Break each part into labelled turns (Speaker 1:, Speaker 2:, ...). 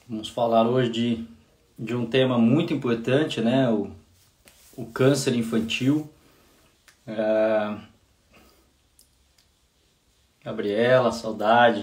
Speaker 1: Vamos falar hoje de um tema muito importante, né? O câncer infantil. Gabriela, saudade.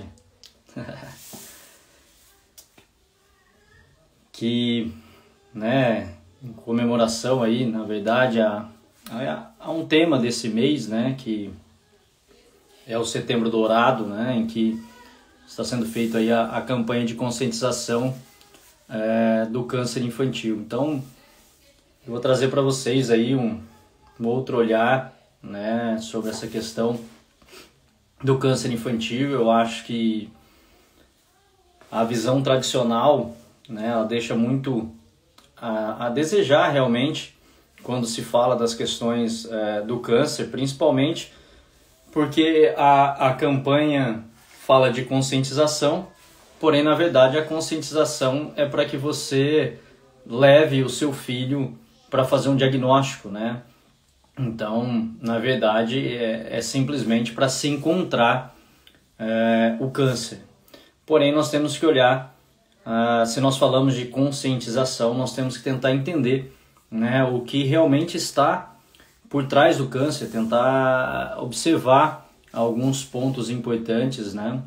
Speaker 1: Que, né, em comemoração aí, na verdade, há um tema desse mês, né, que é o Setembro Dourado, né, em que está sendo feita aí a campanha de conscientização do câncer infantil. Então, eu vou trazer para vocês aí um outro olhar, né, sobre essa questão do câncer infantil. Eu acho que a visão tradicional, né, ela deixa muito a desejar realmente quando se fala das questões do câncer, principalmente porque a campanha fala de conscientização, porém, na verdade, a conscientização é para que você leve o seu filho para fazer um diagnóstico, né? Então, na verdade, é simplesmente para se encontrar o câncer. Porém, nós temos que olhar, se nós falamos de conscientização, nós temos que tentar entender, né, o que realmente está por trás do câncer, tentar observar alguns pontos importantes, né?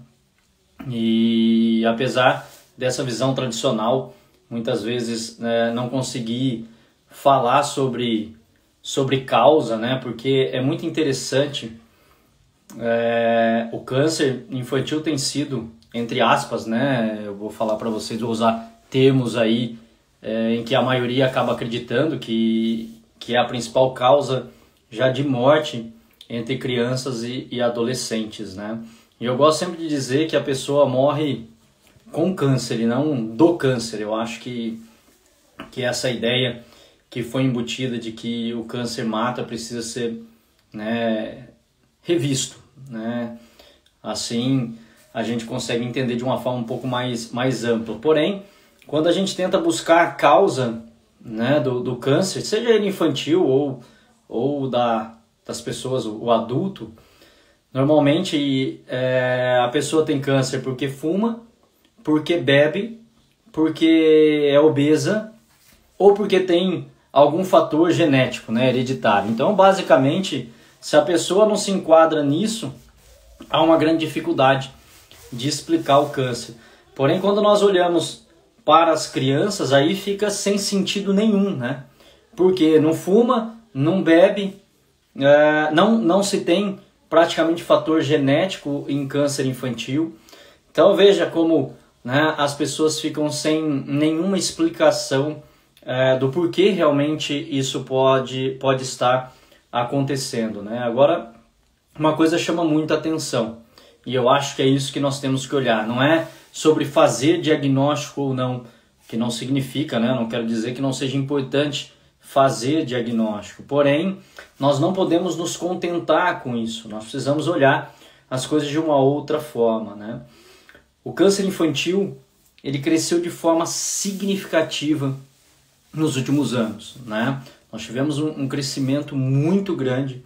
Speaker 1: E apesar dessa visão tradicional, muitas vezes não conseguir falar sobre causa, né? Porque é muito interessante, o câncer infantil tem sido, entre aspas, né? Eu vou falar para vocês, vou usar termos aí em que a maioria acaba acreditando que é a principal causa já de morte entre crianças e adolescentes, né? E eu gosto sempre de dizer que a pessoa morre com câncer e não do câncer. Eu acho que essa ideia que foi embutida de que o câncer mata precisa ser, né, revisto, né? Assim a gente consegue entender de uma forma um pouco mais ampla. Porém, quando a gente tenta buscar a causa, né, do câncer, seja ele infantil ou das pessoas, o adulto, normalmente a pessoa tem câncer porque fuma, porque bebe, porque é obesa ou porque tem algum fator genético, né, hereditário. Então, basicamente, se a pessoa não se enquadra nisso, há uma grande dificuldade de explicar o câncer. Porém, quando nós olhamos para as crianças, aí fica sem sentido nenhum, né? Porque não fuma, não bebe, não se tem praticamente fator genético em câncer infantil. Então veja como, né, as pessoas ficam sem nenhuma explicação do porquê realmente isso pode estar acontecendo, né? Agora, uma coisa chama muita atenção, e eu acho que é isso que nós temos que olhar. Não é sobre fazer diagnóstico ou não, que não significa, né? Não quero dizer que não seja importante fazer diagnóstico. Porém, nós não podemos nos contentar com isso. Nós precisamos olhar as coisas de uma outra forma, né? O câncer infantil, ele cresceu de forma significativa nos últimos anos, né? Nós tivemos um crescimento muito grande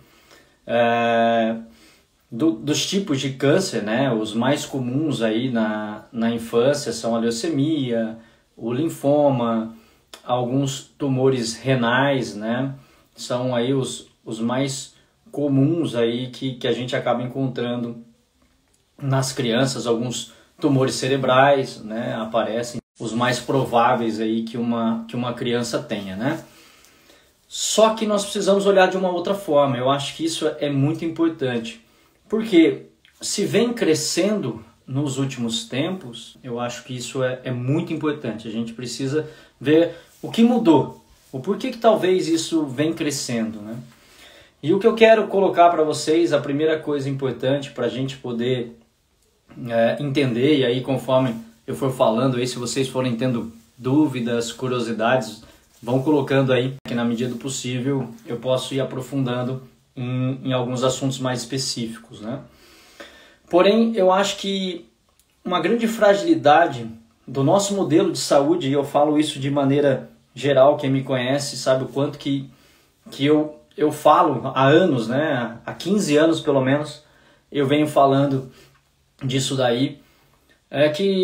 Speaker 1: dos tipos de câncer, né? Os mais comuns aí na infância são a leucemia, o linfoma, alguns tumores renais, né? São aí os mais comuns aí que a gente acaba encontrando nas crianças. Alguns tumores cerebrais, né, aparecem, os mais prováveis aí que uma criança tenha, né? Só que nós precisamos olhar de uma outra forma. Eu acho que isso é muito importante, porque se vem crescendo nos últimos tempos, eu acho que isso é muito importante. A gente precisa ver o que mudou, o porquê que talvez isso vem crescendo, né? E o que eu quero colocar para vocês, a primeira coisa importante para a gente poder entender, e aí conforme eu for falando, aí, se vocês forem tendo dúvidas, curiosidades, vão colocando aí, que na medida do possível eu posso ir aprofundando em alguns assuntos mais específicos, né? Porém, eu acho que uma grande fragilidade do nosso modelo de saúde, e eu falo isso de maneira geral, quem me conhece sabe o quanto que eu falo há anos, né? Há 15 anos pelo menos, eu venho falando disso daí, é que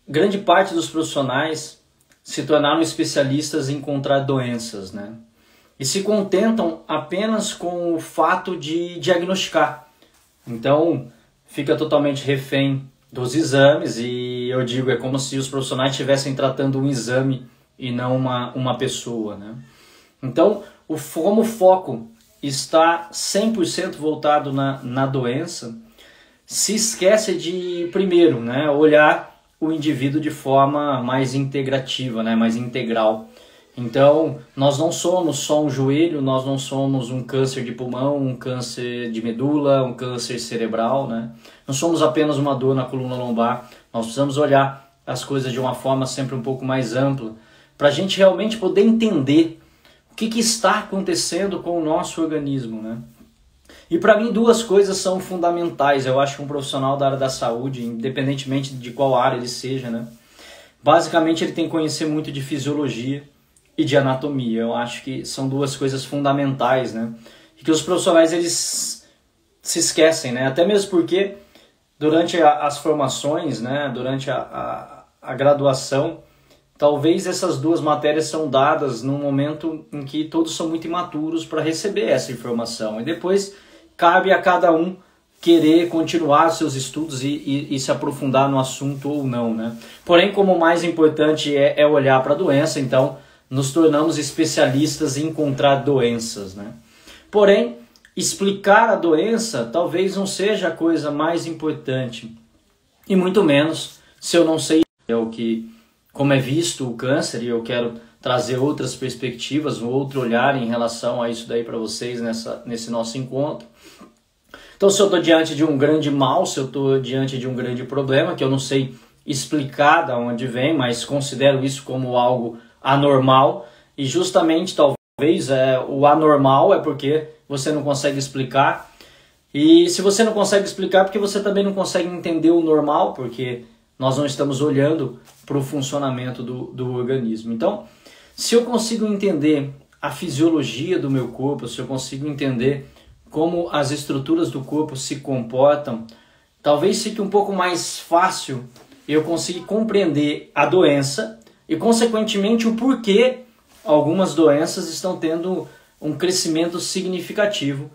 Speaker 1: grande parte dos profissionais se tornaram especialistas em encontrar doenças, né? E se contentam apenas com o fato de diagnosticar. Então, fica totalmente refém dos exames e eu digo, é como se os profissionais estivessem tratando um exame e não uma pessoa, né? Então, como o foco está 100% voltado na doença, se esquece de, primeiro, né, olhar o indivíduo de forma mais integrativa, né, mais integral. Então, nós não somos só um joelho, nós não somos um câncer de pulmão, um câncer de medula, um câncer cerebral, né? Não somos apenas uma dor na coluna lombar, nós precisamos olhar as coisas de uma forma sempre um pouco mais ampla, para a gente realmente poder entender o que está acontecendo com o nosso organismo, né? E para mim duas coisas são fundamentais, eu acho que um profissional da área da saúde, independentemente de qual área ele seja, né? Basicamente ele tem que conhecer muito de fisiologia e de anatomia. Eu acho que são duas coisas fundamentais, né? E que os profissionais eles se esquecem, né? Até mesmo porque durante as formações, né? Durante a graduação, talvez essas duas matérias são dadas num momento em que todos são muito imaturos para receber essa informação. E depois cabe a cada um querer continuar seus estudos e se aprofundar no assunto ou não, né? Porém, como o mais importante é olhar para a doença, então nos tornamos especialistas em encontrar doenças, né? Porém, explicar a doença talvez não seja a coisa mais importante. E muito menos se eu não sei como é visto o câncer, e eu quero trazer outras perspectivas, um outro olhar em relação a isso daí para vocês nesse nosso encontro. Então, se eu estou diante de um grande mal, se eu estou diante de um grande problema, que eu não sei explicar de onde vem, mas considero isso como algo anormal, e justamente talvez o anormal é porque você não consegue explicar, e se você não consegue explicar, porque você também não consegue entender o normal, porque nós não estamos olhando para o funcionamento do organismo. Então, se eu consigo entender a fisiologia do meu corpo, se eu consigo entender como as estruturas do corpo se comportam, talvez fique um pouco mais fácil eu conseguir compreender a doença e, consequentemente, o porquê algumas doenças estão tendo um crescimento significativo,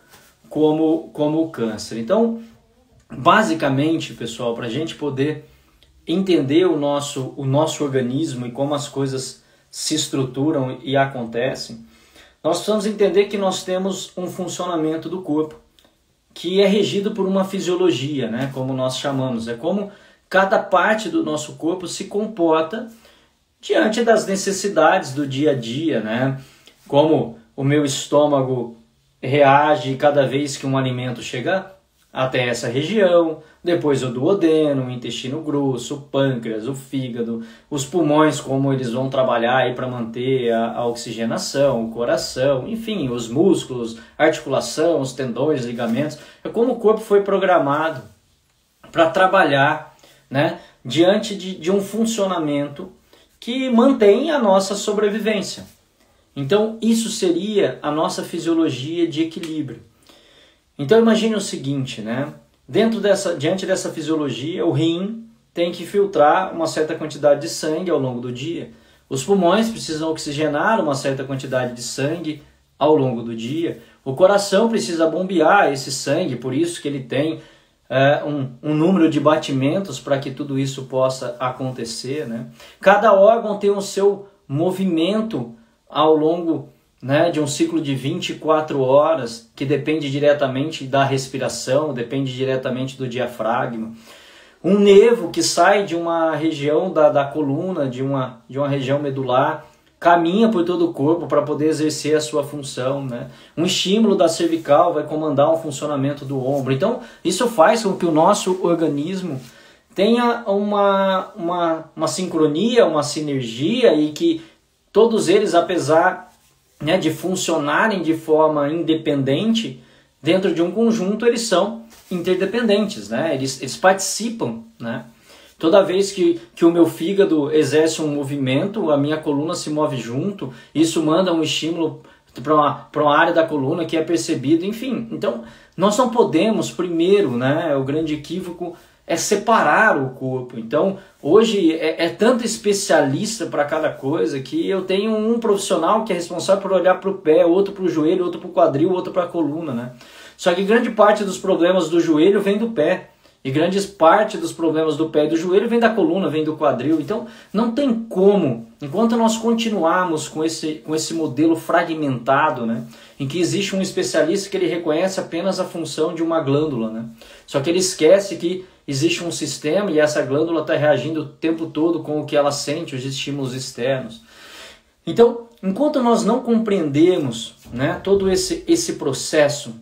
Speaker 1: como o câncer. Então, basicamente, pessoal, para a gente poder entender o nosso organismo e como as coisas se estruturam e acontecem, nós precisamos entender que nós temos um funcionamento do corpo que é regido por uma fisiologia, né, como nós chamamos. É como cada parte do nosso corpo se comporta diante das necessidades do dia a dia, né? Como o meu estômago reage cada vez que um alimento chega até essa região, depois o duodeno, o intestino grosso, o pâncreas, o fígado, os pulmões, como eles vão trabalhar aí para manter a oxigenação, o coração, enfim, os músculos, a articulação, os tendões, ligamentos. É como o corpo foi programado para trabalhar, né, diante de um funcionamento que mantém a nossa sobrevivência. Então, isso seria a nossa fisiologia de equilíbrio. Então, imagine o seguinte, né? Diante dessa fisiologia, o rim tem que filtrar uma certa quantidade de sangue ao longo do dia. Os pulmões precisam oxigenar uma certa quantidade de sangue ao longo do dia. O coração precisa bombear esse sangue, por isso que ele tem um número de batimentos para que tudo isso possa acontecer, né? Cada órgão tem o seu movimento ao longo, né, de um ciclo de 24 horas, que depende diretamente da respiração, depende diretamente do diafragma. Um nervo que sai de uma região da coluna, de uma região medular, caminha por todo o corpo para poder exercer a sua função, né? Um estímulo da cervical vai comandar o funcionamento do ombro. Então, isso faz com que o nosso organismo tenha uma sincronia, uma sinergia, e que todos eles, apesar, né, de funcionarem de forma independente, dentro de um conjunto eles são interdependentes, né? Eles participam, né? Toda vez que o meu fígado exerce um movimento, a minha coluna se move junto, isso manda um estímulo para uma área da coluna que é percebido, enfim. Então, nós não podemos, primeiro, né, o grande equívoco é separar o corpo. Então, hoje é tanto especialista para cada coisa que eu tenho um profissional que é responsável por olhar para o pé, outro para o joelho, outro para o quadril, outro para a coluna, né? Só que grande parte dos problemas do joelho vem do pé. E grande parte dos problemas do pé e do joelho vem da coluna, vem do quadril. Então, não tem como, enquanto nós continuarmos com esse modelo fragmentado, né, em que existe um especialista que ele reconhece apenas a função de uma glândula, né, só que ele esquece que existe um sistema e essa glândula está reagindo o tempo todo com o que ela sente, os estímulos externos. Então, enquanto nós não compreendemos, né, todo esse processo,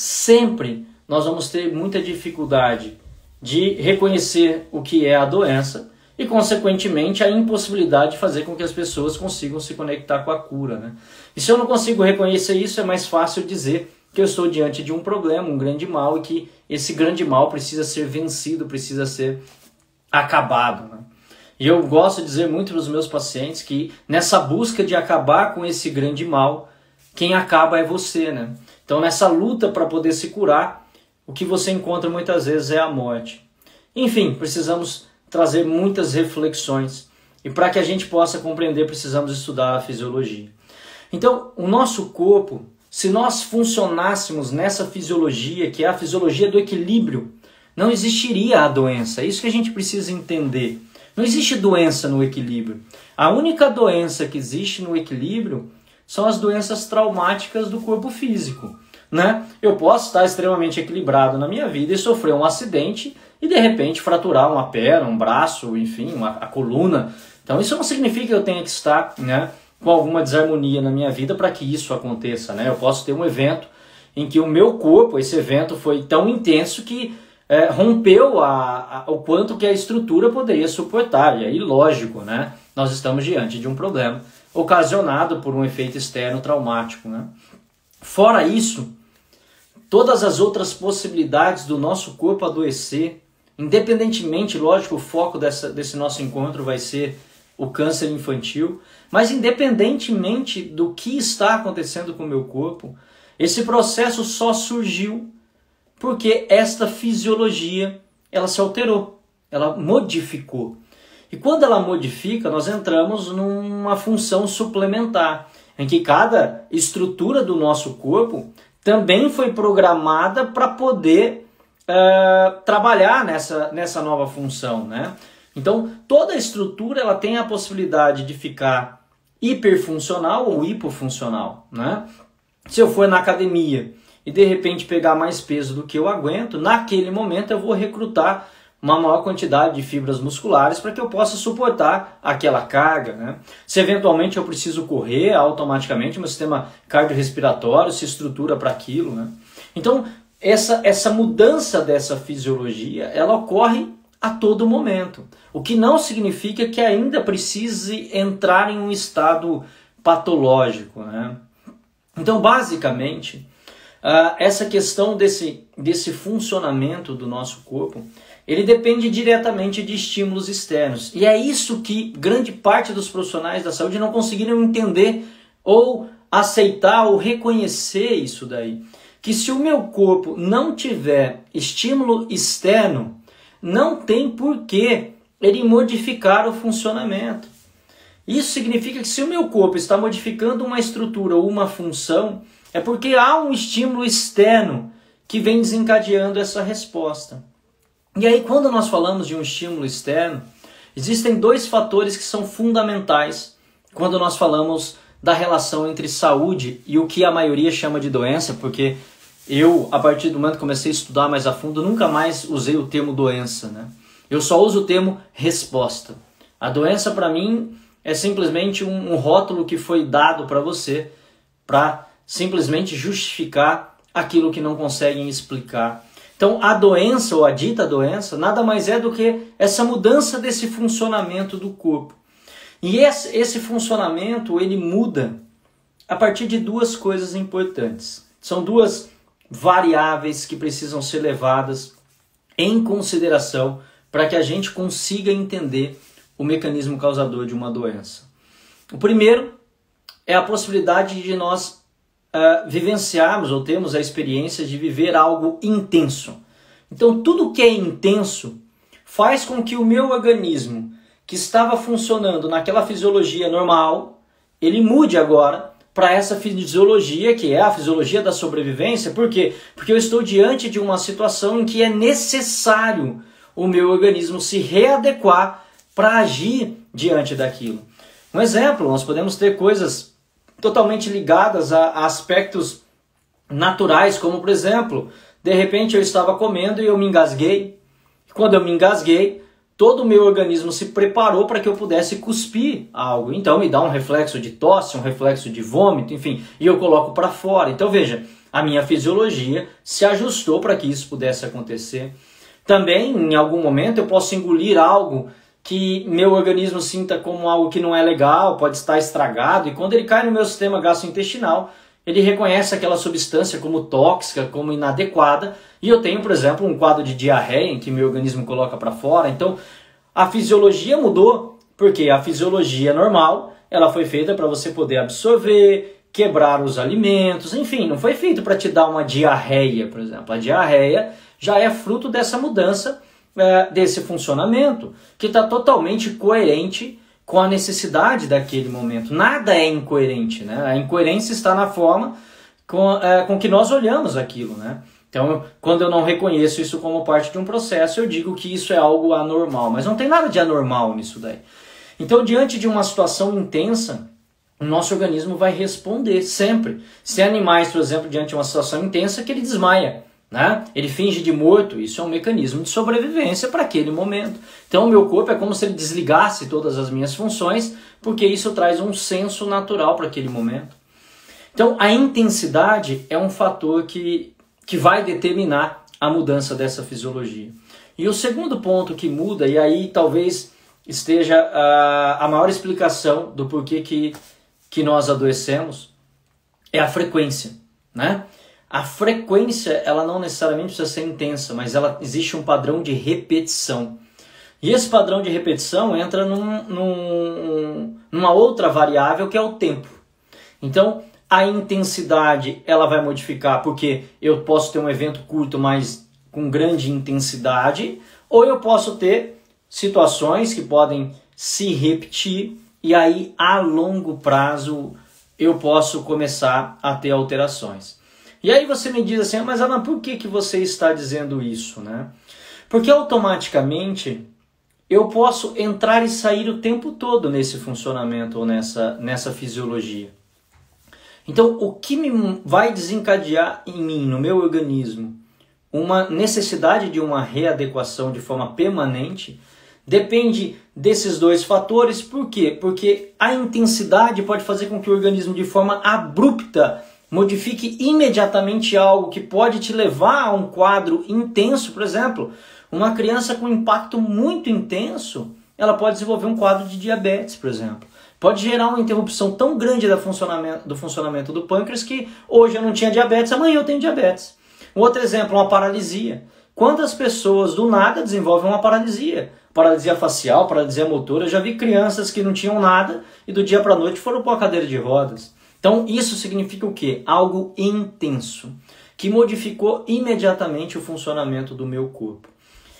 Speaker 1: sempre nós vamos ter muita dificuldade de reconhecer o que é a doença e, consequentemente, a impossibilidade de fazer com que as pessoas consigam se conectar com a cura, né? E se eu não consigo reconhecer isso, é mais fácil dizer que eu estou diante de um problema, um grande mal, e que esse grande mal precisa ser vencido, precisa ser acabado, né? E eu gosto de dizer muito para os meus pacientes que nessa busca de acabar com esse grande mal, quem acaba é você, né? Então, nessa luta para poder se curar, o que você encontra muitas vezes é a morte. Enfim, precisamos trazer muitas reflexões. E para que a gente possa compreender, precisamos estudar a fisiologia. Então, o nosso corpo, se nós funcionássemos nessa fisiologia, que é a fisiologia do equilíbrio, não existiria a doença. É isso que a gente precisa entender. Não existe doença no equilíbrio. A única doença que existe no equilíbrio são as doenças traumáticas do corpo físico, né? Eu posso estar extremamente equilibrado na minha vida e sofrer um acidente e de repente fraturar uma perna, um braço, enfim, a coluna. Então isso não significa que eu tenha que estar, né, com alguma desarmonia na minha vida para que isso aconteça, né? Eu posso ter um evento em que o meu corpo, esse evento foi tão intenso que rompeu o quanto que a estrutura poderia suportar. E aí, lógico, né, nós estamos diante de um problema ocasionado por um efeito externo traumático, né? Fora isso, todas as outras possibilidades do nosso corpo adoecer, independentemente, lógico, o foco desse nosso encontro vai ser o câncer infantil, mas independentemente do que está acontecendo com o meu corpo, esse processo só surgiu porque esta fisiologia, ela se alterou, ela modificou. E quando ela modifica, nós entramos numa função suplementar, em que cada estrutura do nosso corpo também foi programada para poder trabalhar nessa nova função, né? Então, toda a estrutura ela tem a possibilidade de ficar hiperfuncional ou hipofuncional, né? Se eu for na academia e de repente pegar mais peso do que eu aguento, naquele momento eu vou recrutar uma maior quantidade de fibras musculares para que eu possa suportar aquela carga, né? Se eventualmente eu preciso correr, automaticamente o meu sistema cardiorrespiratório se estrutura para aquilo, né? Então, essa mudança dessa fisiologia, ela ocorre a todo momento. O que não significa que ainda precise entrar em um estado patológico, né? Então, basicamente, essa questão desse funcionamento do nosso corpo, ele depende diretamente de estímulos externos. E é isso que grande parte dos profissionais da saúde não conseguiram entender ou aceitar ou reconhecer isso daí. Que se o meu corpo não tiver estímulo externo, não tem por que ele modificar o funcionamento. Isso significa que se o meu corpo está modificando uma estrutura ou uma função, é porque há um estímulo externo que vem desencadeando essa resposta. E aí, quando nós falamos de um estímulo externo, existem dois fatores que são fundamentais quando nós falamos da relação entre saúde e o que a maioria chama de doença, porque eu, a partir do momento que comecei a estudar mais a fundo, nunca mais usei o termo doença, né? Eu só uso o termo resposta. A doença, para mim, é simplesmente um rótulo que foi dado para você para simplesmente justificar aquilo que não conseguem explicar. Então, a doença, ou a dita doença, nada mais é do que essa mudança desse funcionamento do corpo. E esse funcionamento, ele muda a partir de duas coisas importantes. São duas variáveis que precisam ser levadas em consideração para que a gente consiga entender o mecanismo causador de uma doença. O primeiro é a possibilidade de nós vivenciarmos ou termos a experiência de viver algo intenso. Então, tudo que é intenso faz com que o meu organismo, que estava funcionando naquela fisiologia normal, ele mude agora para essa fisiologia que é a fisiologia da sobrevivência. Por quê? Porque eu estou diante de uma situação em que é necessário o meu organismo se readequar para agir diante daquilo. Um exemplo, nós podemos ter coisas totalmente ligadas a aspectos naturais, como por exemplo, de repente eu estava comendo e eu me engasguei. Quando eu me engasguei, todo o meu organismo se preparou para que eu pudesse cuspir algo. Então me dá um reflexo de tosse, um reflexo de vômito, enfim, e eu coloco para fora. Então veja, a minha fisiologia se ajustou para que isso pudesse acontecer. Também, em algum momento, eu posso engolir algo que meu organismo sinta como algo que não é legal, pode estar estragado, e quando ele cai no meu sistema gastrointestinal, ele reconhece aquela substância como tóxica, como inadequada, e eu tenho, por exemplo, um quadro de diarreia em que meu organismo coloca para fora. Então, a fisiologia mudou, porque a fisiologia normal, ela foi feita para você poder absorver, quebrar os alimentos, enfim, não foi feito para te dar uma diarreia, por exemplo. A diarreia já é fruto dessa mudança, desse funcionamento, que está totalmente coerente com a necessidade daquele momento. Nada é incoerente, né? A incoerência está na forma com que nós olhamos aquilo, né? Então, quando eu não reconheço isso como parte de um processo, eu digo que isso é algo anormal, mas não tem nada de anormal nisso daí. Então, diante de uma situação intensa, o nosso organismo vai responder sempre. Se animais, por exemplo, diante de uma situação intensa, que ele desmaia, né? Ele finge de morto, isso é um mecanismo de sobrevivência para aquele momento. Então o meu corpo é como se ele desligasse todas as minhas funções, porque isso traz um senso natural para aquele momento. Então a intensidade é um fator que vai determinar a mudança dessa fisiologia. E o segundo ponto que muda, e aí talvez esteja a maior explicação do porquê que nós adoecemos, é a frequência, né? A frequência, ela não necessariamente precisa ser intensa, mas existe um padrão de repetição. E esse padrão de repetição entra numa outra variável que é o tempo. Então, a intensidade, ela vai modificar porque eu posso ter um evento curto, mas com grande intensidade, ou eu posso ter situações que podem se repetir e aí, a longo prazo, eu posso começar a ter alterações. E aí você me diz assim, mas Alan, por que você está dizendo isso, né? Porque automaticamente eu posso entrar e sair o tempo todo nesse funcionamento ou nessa fisiologia. Então, o que me vai desencadear em mim, no meu organismo, uma necessidade de uma readequação de forma permanente, depende desses dois fatores. Por quê? Porque a intensidade pode fazer com que o organismo, de forma abrupta, modifique imediatamente algo que pode te levar a um quadro intenso. Por exemplo, uma criança com impacto muito intenso, ela pode desenvolver um quadro de diabetes, por exemplo. Pode gerar uma interrupção tão grande do funcionamento do pâncreas que hoje eu não tinha diabetes, amanhã eu tenho diabetes. Um outro exemplo, uma paralisia. Quantas pessoas do nada desenvolvem uma paralisia? Paralisia facial, paralisia motora. Eu já vi crianças que não tinham nada e do dia para a noite foram para uma cadeira de rodas. Então isso significa o quê? Algo intenso, que modificou imediatamente o funcionamento do meu corpo.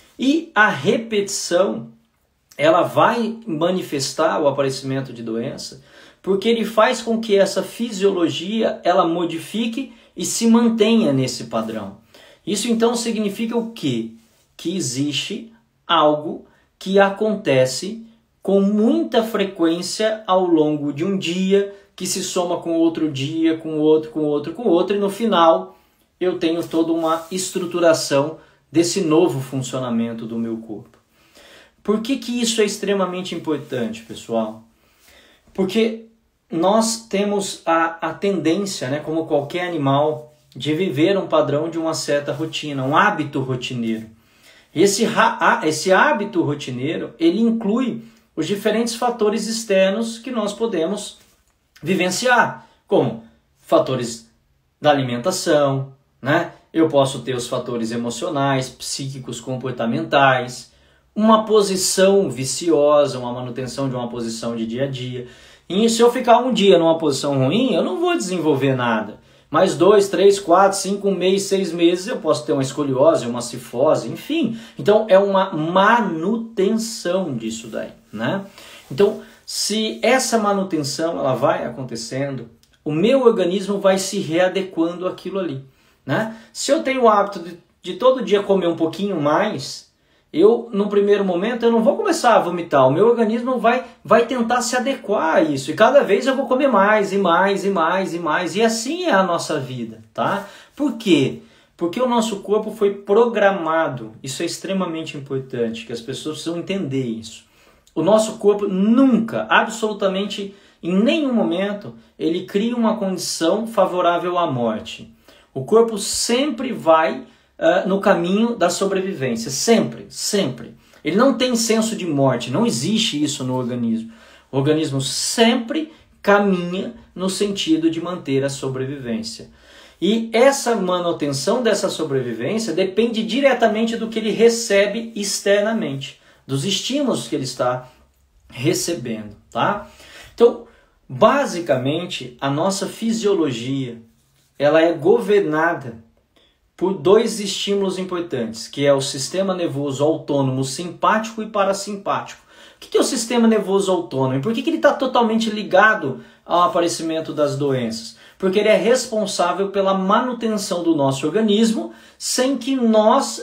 Speaker 1: E a repetição, ela vai manifestar o aparecimento de doença, porque ele faz com que essa fisiologia, ela modifique e se mantenha nesse padrão. Isso então significa o quê? Que existe algo que acontece com muita frequência ao longo de um dia, que se soma com outro dia, com outro, e no final eu tenho toda uma estruturação desse novo funcionamento do meu corpo. Por que isso é extremamente importante, pessoal? Porque nós temos a tendência, né, como qualquer animal, de viver um padrão de uma certa rotina, um hábito rotineiro. Esse hábito rotineiro, ele inclui os diferentes fatores externos que nós podemos vivenciar, como fatores da alimentação, né? Eu posso ter os fatores emocionais, psíquicos, comportamentais, uma posição viciosa, uma manutenção de uma posição de dia a dia. E se eu ficar um dia numa posição ruim, eu não vou desenvolver nada. mais 2, 3, 4, 5, 1 mês, 6 meses, eu posso ter uma escoliose, uma cifose, enfim. Então é uma manutenção disso daí, né? Então, se essa manutenção ela vai acontecendo, o meu organismo vai se readequando àquilo ali, né? Se eu tenho o hábito de todo dia comer um pouquinho mais, no primeiro momento, eu não vou começar a vomitar. O meu organismo vai tentar se adequar a isso. E cada vez eu vou comer mais, e mais, e mais, e mais. E assim é a nossa vida, tá? Por quê? Porque o nosso corpo foi programado. Isso é extremamente importante, que as pessoas precisam entender isso. O nosso corpo nunca, absolutamente em nenhum momento, ele cria uma condição favorável à morte. O corpo sempre vai no caminho da sobrevivência, sempre, sempre. Ele não tem senso de morte, não existe isso no organismo. O organismo sempre caminha no sentido de manter a sobrevivência. E essa manutenção dessa sobrevivência depende diretamente do que ele recebe externamente, dos estímulos que ele está recebendo, tá? Então, basicamente, a nossa fisiologia, ela é governada por 2 estímulos importantes, que é o sistema nervoso autônomo simpático e parasimpático. O que é o sistema nervoso autônomo? E por que ele está totalmente ligado ao aparecimento das doenças? Porque ele é responsável pela manutenção do nosso organismo sem que nós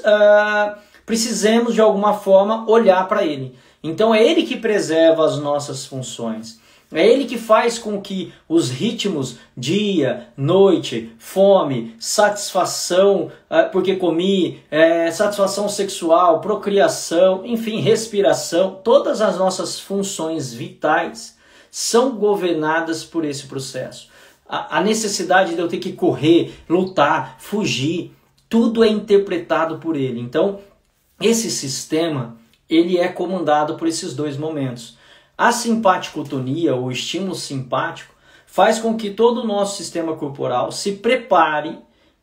Speaker 1: precisemos de alguma forma olhar para ele. Então é ele que preserva as nossas funções. É ele que faz com que os ritmos dia, noite, fome, satisfação porque comi, satisfação sexual, procriação, enfim, respiração, todas as nossas funções vitais são governadas por esse processo. A necessidade de eu ter que correr, lutar, fugir, tudo é interpretado por ele. Então, esse sistema, ele é comandado por esses 2 momentos. A simpaticotonia, ou estímulo simpático, faz com que todo o nosso sistema corporal se prepare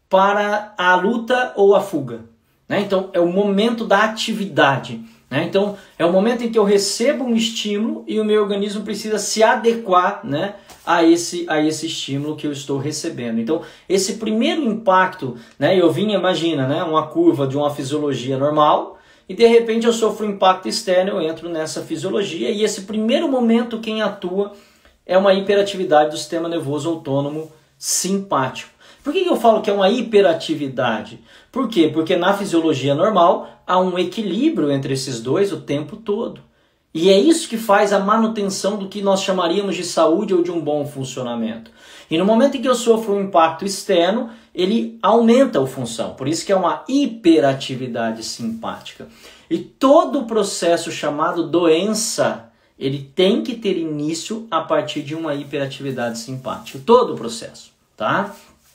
Speaker 1: para a luta ou a fuga, né? Então, é o momento da atividade, né? Então, é o momento em que eu recebo um estímulo e o meu organismo precisa se adequar, né, a esse estímulo que eu estou recebendo. Então, esse primeiro impacto, né, imagina, né, uma curva de uma fisiologia normal, e de repente eu sofro um impacto externo, eu entro nessa fisiologia, e esse primeiro momento quem atua é uma hiperatividade do sistema nervoso autônomo simpático. Por que eu falo que é uma hiperatividade? Por quê? Porque na fisiologia normal há um equilíbrio entre esses 2 o tempo todo. E é isso que faz a manutenção do que nós chamaríamos de saúde ou de um bom funcionamento. E no momento em que eu sofro um impacto externo, ele aumenta a função. Por isso que é uma hiperatividade simpática. E todo o processo chamado doença, ele tem que ter início a partir de uma hiperatividade simpática. Todo o processo, tá?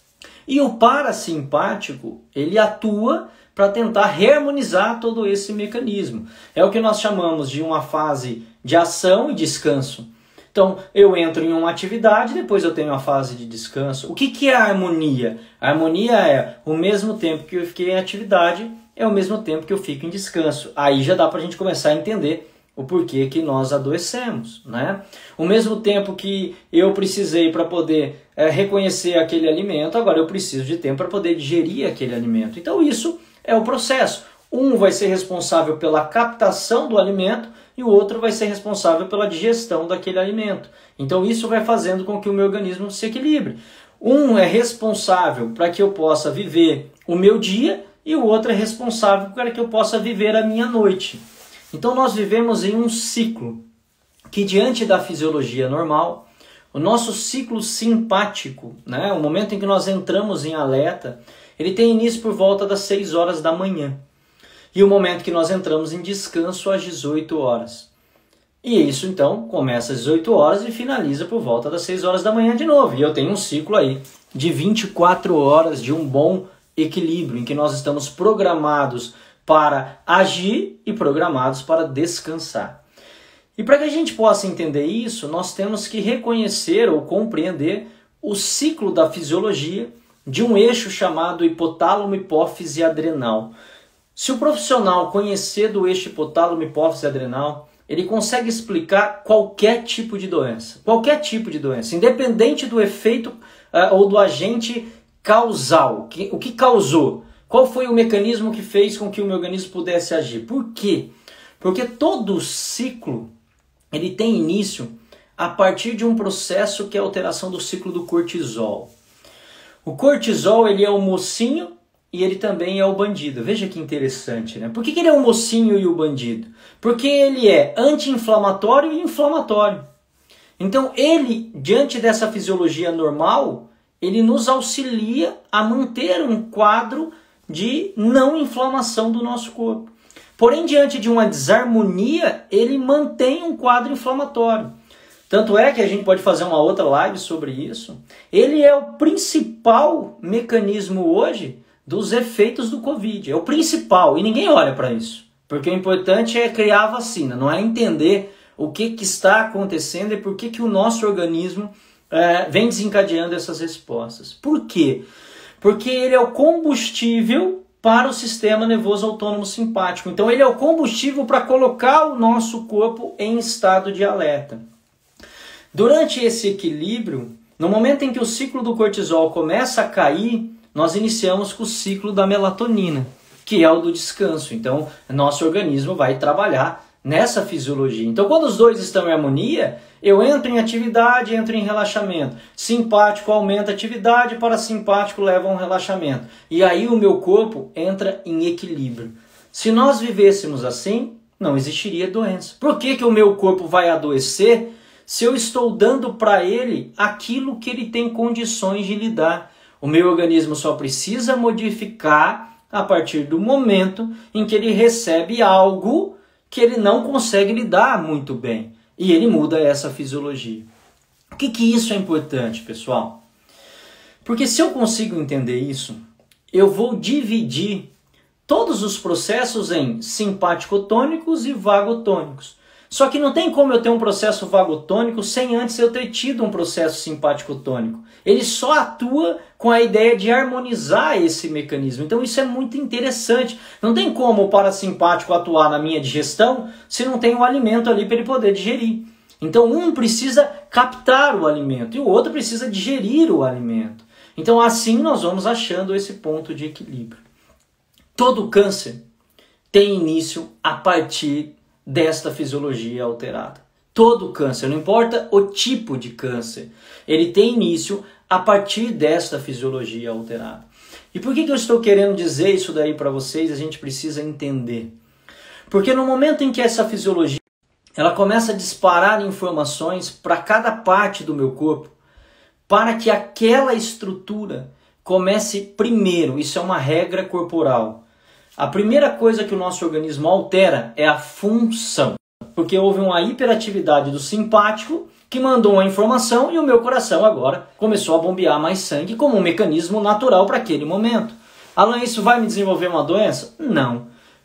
Speaker 1: E o parasimpático, ele atua para tentar reharmonizar todo esse mecanismo. É o que nós chamamos de uma fase de ação e descanso. Então, eu entro em uma atividade, depois eu tenho a fase de descanso. O que é a harmonia? A harmonia é o mesmo tempo que eu fiquei em atividade, é o mesmo tempo que eu fico em descanso. Aí já dá para a gente começar a entender o porquê que nós adoecemos, né? O mesmo tempo que eu precisei para poder reconhecer aquele alimento, agora eu preciso de tempo para poder digerir aquele alimento. Então isso é o processo. Um vai ser responsável pela captação do alimento e o outro vai ser responsável pela digestão daquele alimento. Então isso vai fazendo com que o meu organismo se equilibre. Um é responsável para que eu possa viver o meu dia e o outro é responsável para que eu possa viver a minha noite. Então nós vivemos em um ciclo que, diante da fisiologia normal, o nosso ciclo simpático, né, o momento em que nós entramos em alerta, ele tem início por volta das 6 horas da manhã. E o momento que nós entramos em descanso às 18 horas. E isso então começa às 18 horas e finaliza por volta das 6 horas da manhã de novo. E eu tenho um ciclo aí de 24 horas de um bom equilíbrio, em que nós estamos programados para agir e programados para descansar. E para que a gente possa entender isso, nós temos que reconhecer ou compreender o ciclo da fisiologia de um eixo chamado hipotálamo, hipófise adrenal. Se o profissional conhecer do eixo hipotálamo, hipófise adrenal, ele consegue explicar qualquer tipo de doença. Qualquer tipo de doença, independente do efeito ou do agente causal. O que causou? Qual foi o mecanismo que fez com que o meu organismo pudesse agir? Por quê? Porque todo ciclo ele tem início a partir de um processo que é a alteração do ciclo do cortisol. O cortisol ele é o mocinho e ele também é o bandido. Veja que interessante, né? Por que ele é o mocinho e o bandido? Porque ele é anti-inflamatório e inflamatório. Então ele, diante dessa fisiologia normal, ele nos auxilia a manter um quadro de não inflamação do nosso corpo. Porém, diante de uma desarmonia, ele mantém um quadro inflamatório. Tanto é que a gente pode fazer uma outra live sobre isso. Ele é o principal mecanismo hoje dos efeitos do Covid. É o principal e ninguém olha para isso. Porque o importante é criar a vacina, não é entender o que está acontecendo e por que o nosso organismo vem desencadeando essas respostas. Por quê? Porque ele é o combustível para o sistema nervoso autônomo simpático. Então ele é o combustível para colocar o nosso corpo em estado de alerta. Durante esse equilíbrio, no momento em que o ciclo do cortisol começa a cair, nós iniciamos com o ciclo da melatonina, que é o do descanso. Então, nosso organismo vai trabalhar nessa fisiologia. Então, quando os dois estão em harmonia, eu entro em atividade, entro em relaxamento. Simpático aumenta a atividade, parasimpático leva a um relaxamento. E aí o meu corpo entra em equilíbrio. Se nós vivêssemos assim, não existiria doença. Por que o meu corpo vai adoecer se eu estou dando para ele aquilo que ele tem condições de lidar? O meu organismo só precisa modificar a partir do momento em que ele recebe algo que ele não consegue lidar muito bem. E ele muda essa fisiologia. Por que isso é importante, pessoal? Porque se eu consigo entender isso, eu vou dividir todos os processos em simpático-tônicos e vagotônicos. Só que não tem como eu ter um processo vagotônico sem antes eu ter tido um processo simpático-tônico. Ele só atua com a ideia de harmonizar esse mecanismo. Então isso é muito interessante. Não tem como o parasimpático atuar na minha digestão se não tem o alimento ali para ele poder digerir. Então um precisa captar o alimento e o outro precisa digerir o alimento. Então assim nós vamos achando esse ponto de equilíbrio. Todo câncer tem início a partir desta fisiologia alterada. Todo câncer, não importa o tipo de câncer, ele tem início a partir desta fisiologia alterada. E por que eu estou querendo dizer isso daí para vocês? A gente precisa entender. Porque no momento em que essa fisiologia ela começa a disparar informações para cada parte do meu corpo, para que aquela estrutura comece primeiro, isso é uma regra corporal. A primeira coisa que o nosso organismo altera é a função. Porque houve uma hiperatividade do simpático que mandou uma informação e o meu coração agora começou a bombear mais sangue como um mecanismo natural para aquele momento. Alan, isso vai me desenvolver uma doença? Não.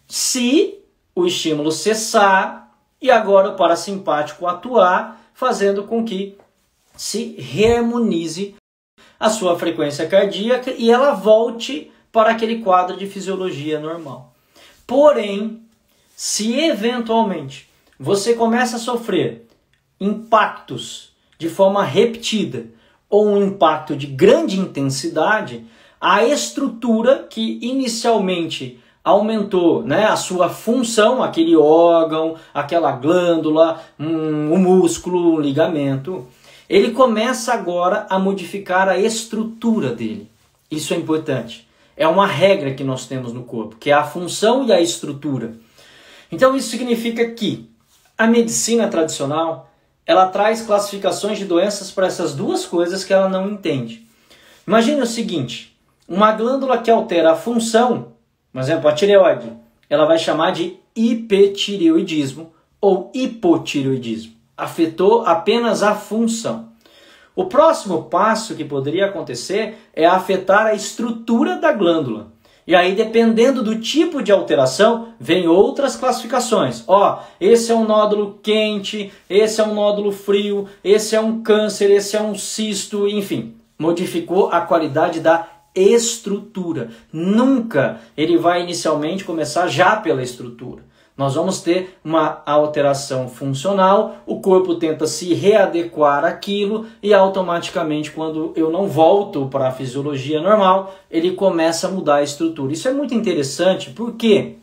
Speaker 1: Se o estímulo cessar e agora o parasimpático atuar, fazendo com que se reharmonize a sua frequência cardíaca e ela volte para aquele quadro de fisiologia normal. Porém, se eventualmente você começa a sofrer impactos de forma repetida ou um impacto de grande intensidade, a estrutura que inicialmente aumentou, né, a sua função, aquele órgão, aquela glândula, o músculo, o ligamento, ele começa agora a modificar a estrutura dele. Isso é importante. É uma regra que nós temos no corpo, que é a função e a estrutura. Então isso significa que a medicina tradicional, ela traz classificações de doenças para essas duas coisas que ela não entende. Imagine o seguinte, uma glândula que altera a função, por exemplo, a tireoide, ela vai chamar de hipertireoidismo ou hipotireoidismo. Afetou apenas a função. O próximo passo que poderia acontecer é afetar a estrutura da glândula. E aí, dependendo do tipo de alteração, vem outras classificações. Esse é um nódulo quente, esse é um nódulo frio, esse é um câncer, esse é um cisto, enfim. Modificou a qualidade da estrutura. Nunca ele vai inicialmente começar já pela estrutura. Nós vamos ter uma alteração funcional, o corpo tenta se readequar àquilo e automaticamente, quando eu não volto para a fisiologia normal, ele começa a mudar a estrutura. Isso é muito interessante porque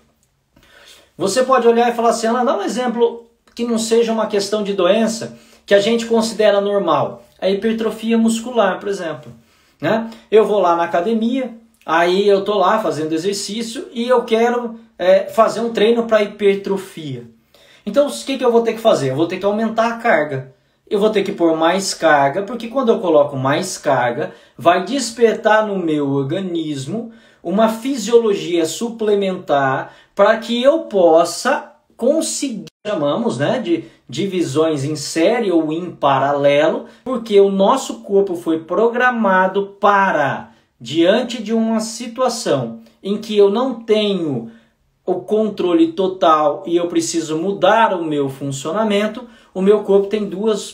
Speaker 1: você pode olhar e falar assim, Alan, dá um exemplo que não seja uma questão de doença que a gente considera normal. A hipertrofia muscular, por exemplo. Né? Eu vou lá na academia, aí eu estou lá fazendo exercício e eu quero fazer um treino para hipertrofia. Então o que eu vou ter que fazer? Eu vou ter que aumentar a carga. Eu vou ter que pôr mais carga, porque quando eu coloco mais carga, vai despertar no meu organismo uma fisiologia suplementar para que eu possa conseguir, chamamos, né, de divisões em série ou em paralelo, porque o nosso corpo foi programado para, diante de uma situação em que eu não tenho o controle total e eu preciso mudar o meu funcionamento, o meu corpo tem duas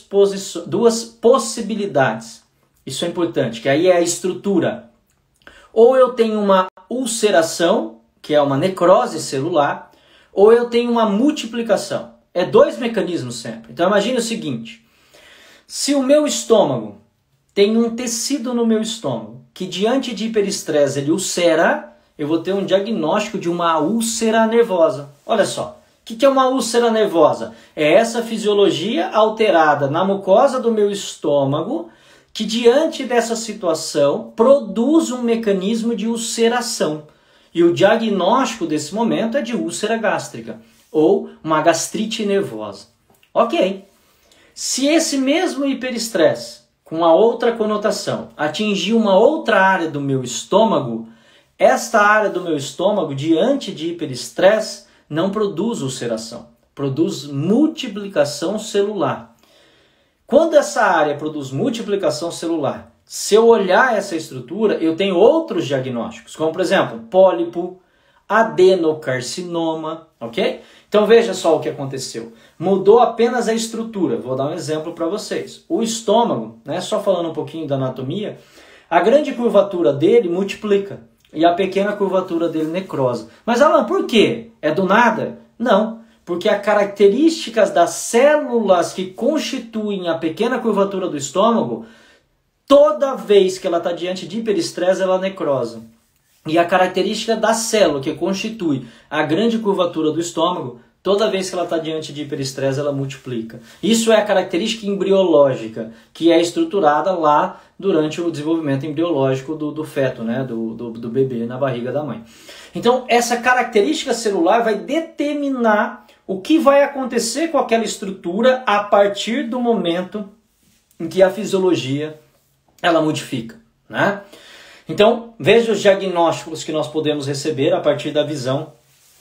Speaker 1: possibilidades. Isso é importante, que aí é a estrutura. Ou eu tenho uma ulceração, que é uma necrose celular, ou eu tenho uma multiplicação. É dois mecanismos sempre. Então imagine o seguinte, se o meu estômago tem um tecido no meu estômago, que diante de hiperestresse ele ulcera, eu vou ter um diagnóstico de uma úlcera nervosa. Olha só, o que é uma úlcera nervosa? É essa fisiologia alterada na mucosa do meu estômago, que diante dessa situação produz um mecanismo de ulceração. E o diagnóstico desse momento é de úlcera gástrica, ou uma gastrite nervosa. Ok. Se esse mesmo hiperestresse, com a outra conotação, atingir uma outra área do meu estômago, esta área do meu estômago, diante de hiperestresse, não produz ulceração, produz multiplicação celular. Quando essa área produz multiplicação celular, se eu olhar essa estrutura, eu tenho outros diagnósticos, como por exemplo, pólipo, adenocarcinoma, ok? Então veja só o que aconteceu. Mudou apenas a estrutura. Vou dar um exemplo para vocês. O estômago, né, só falando um pouquinho da anatomia, a grande curvatura dele multiplica e a pequena curvatura dele necrosa. Mas Alan, por quê? É do nada? Não, porque as características das células que constituem a pequena curvatura do estômago, toda vez que ela está diante de hiperestresse, ela necrosa. E a característica da célula que constitui a grande curvatura do estômago, toda vez que ela está diante de hiperestresse, ela multiplica. Isso é a característica embriológica, que é estruturada lá durante o desenvolvimento embriológico do feto, né? do bebê na barriga da mãe. Então, essa característica celular vai determinar o que vai acontecer com aquela estrutura a partir do momento em que a fisiologia ela modifica, né? Então, veja os diagnósticos que nós podemos receber a partir da visão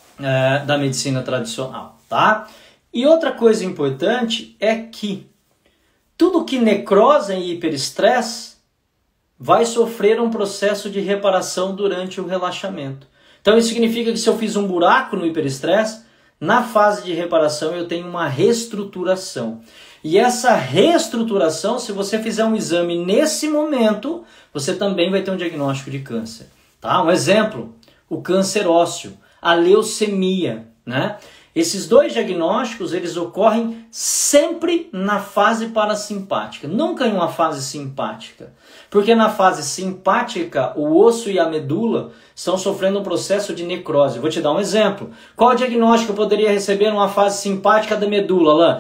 Speaker 1: da medicina tradicional, tá? E outra coisa importante é que tudo que necrosa em hiperestresse vai sofrer um processo de reparação durante o relaxamento. Então, isso significa que se eu fiz um buraco no hiperestresse, na fase de reparação eu tenho uma reestruturação. E essa reestruturação, se você fizer um exame nesse momento, você também vai ter um diagnóstico de câncer. Tá? Um exemplo, o câncer ósseo, a leucemia, né? Esses dois diagnósticos, eles ocorrem sempre na fase parasimpática, nunca em uma fase simpática. Porque na fase simpática, o osso e a medula estão sofrendo um processo de necrose. Vou te dar um exemplo. Qual diagnóstico eu poderia receber numa fase simpática da medula? Lá?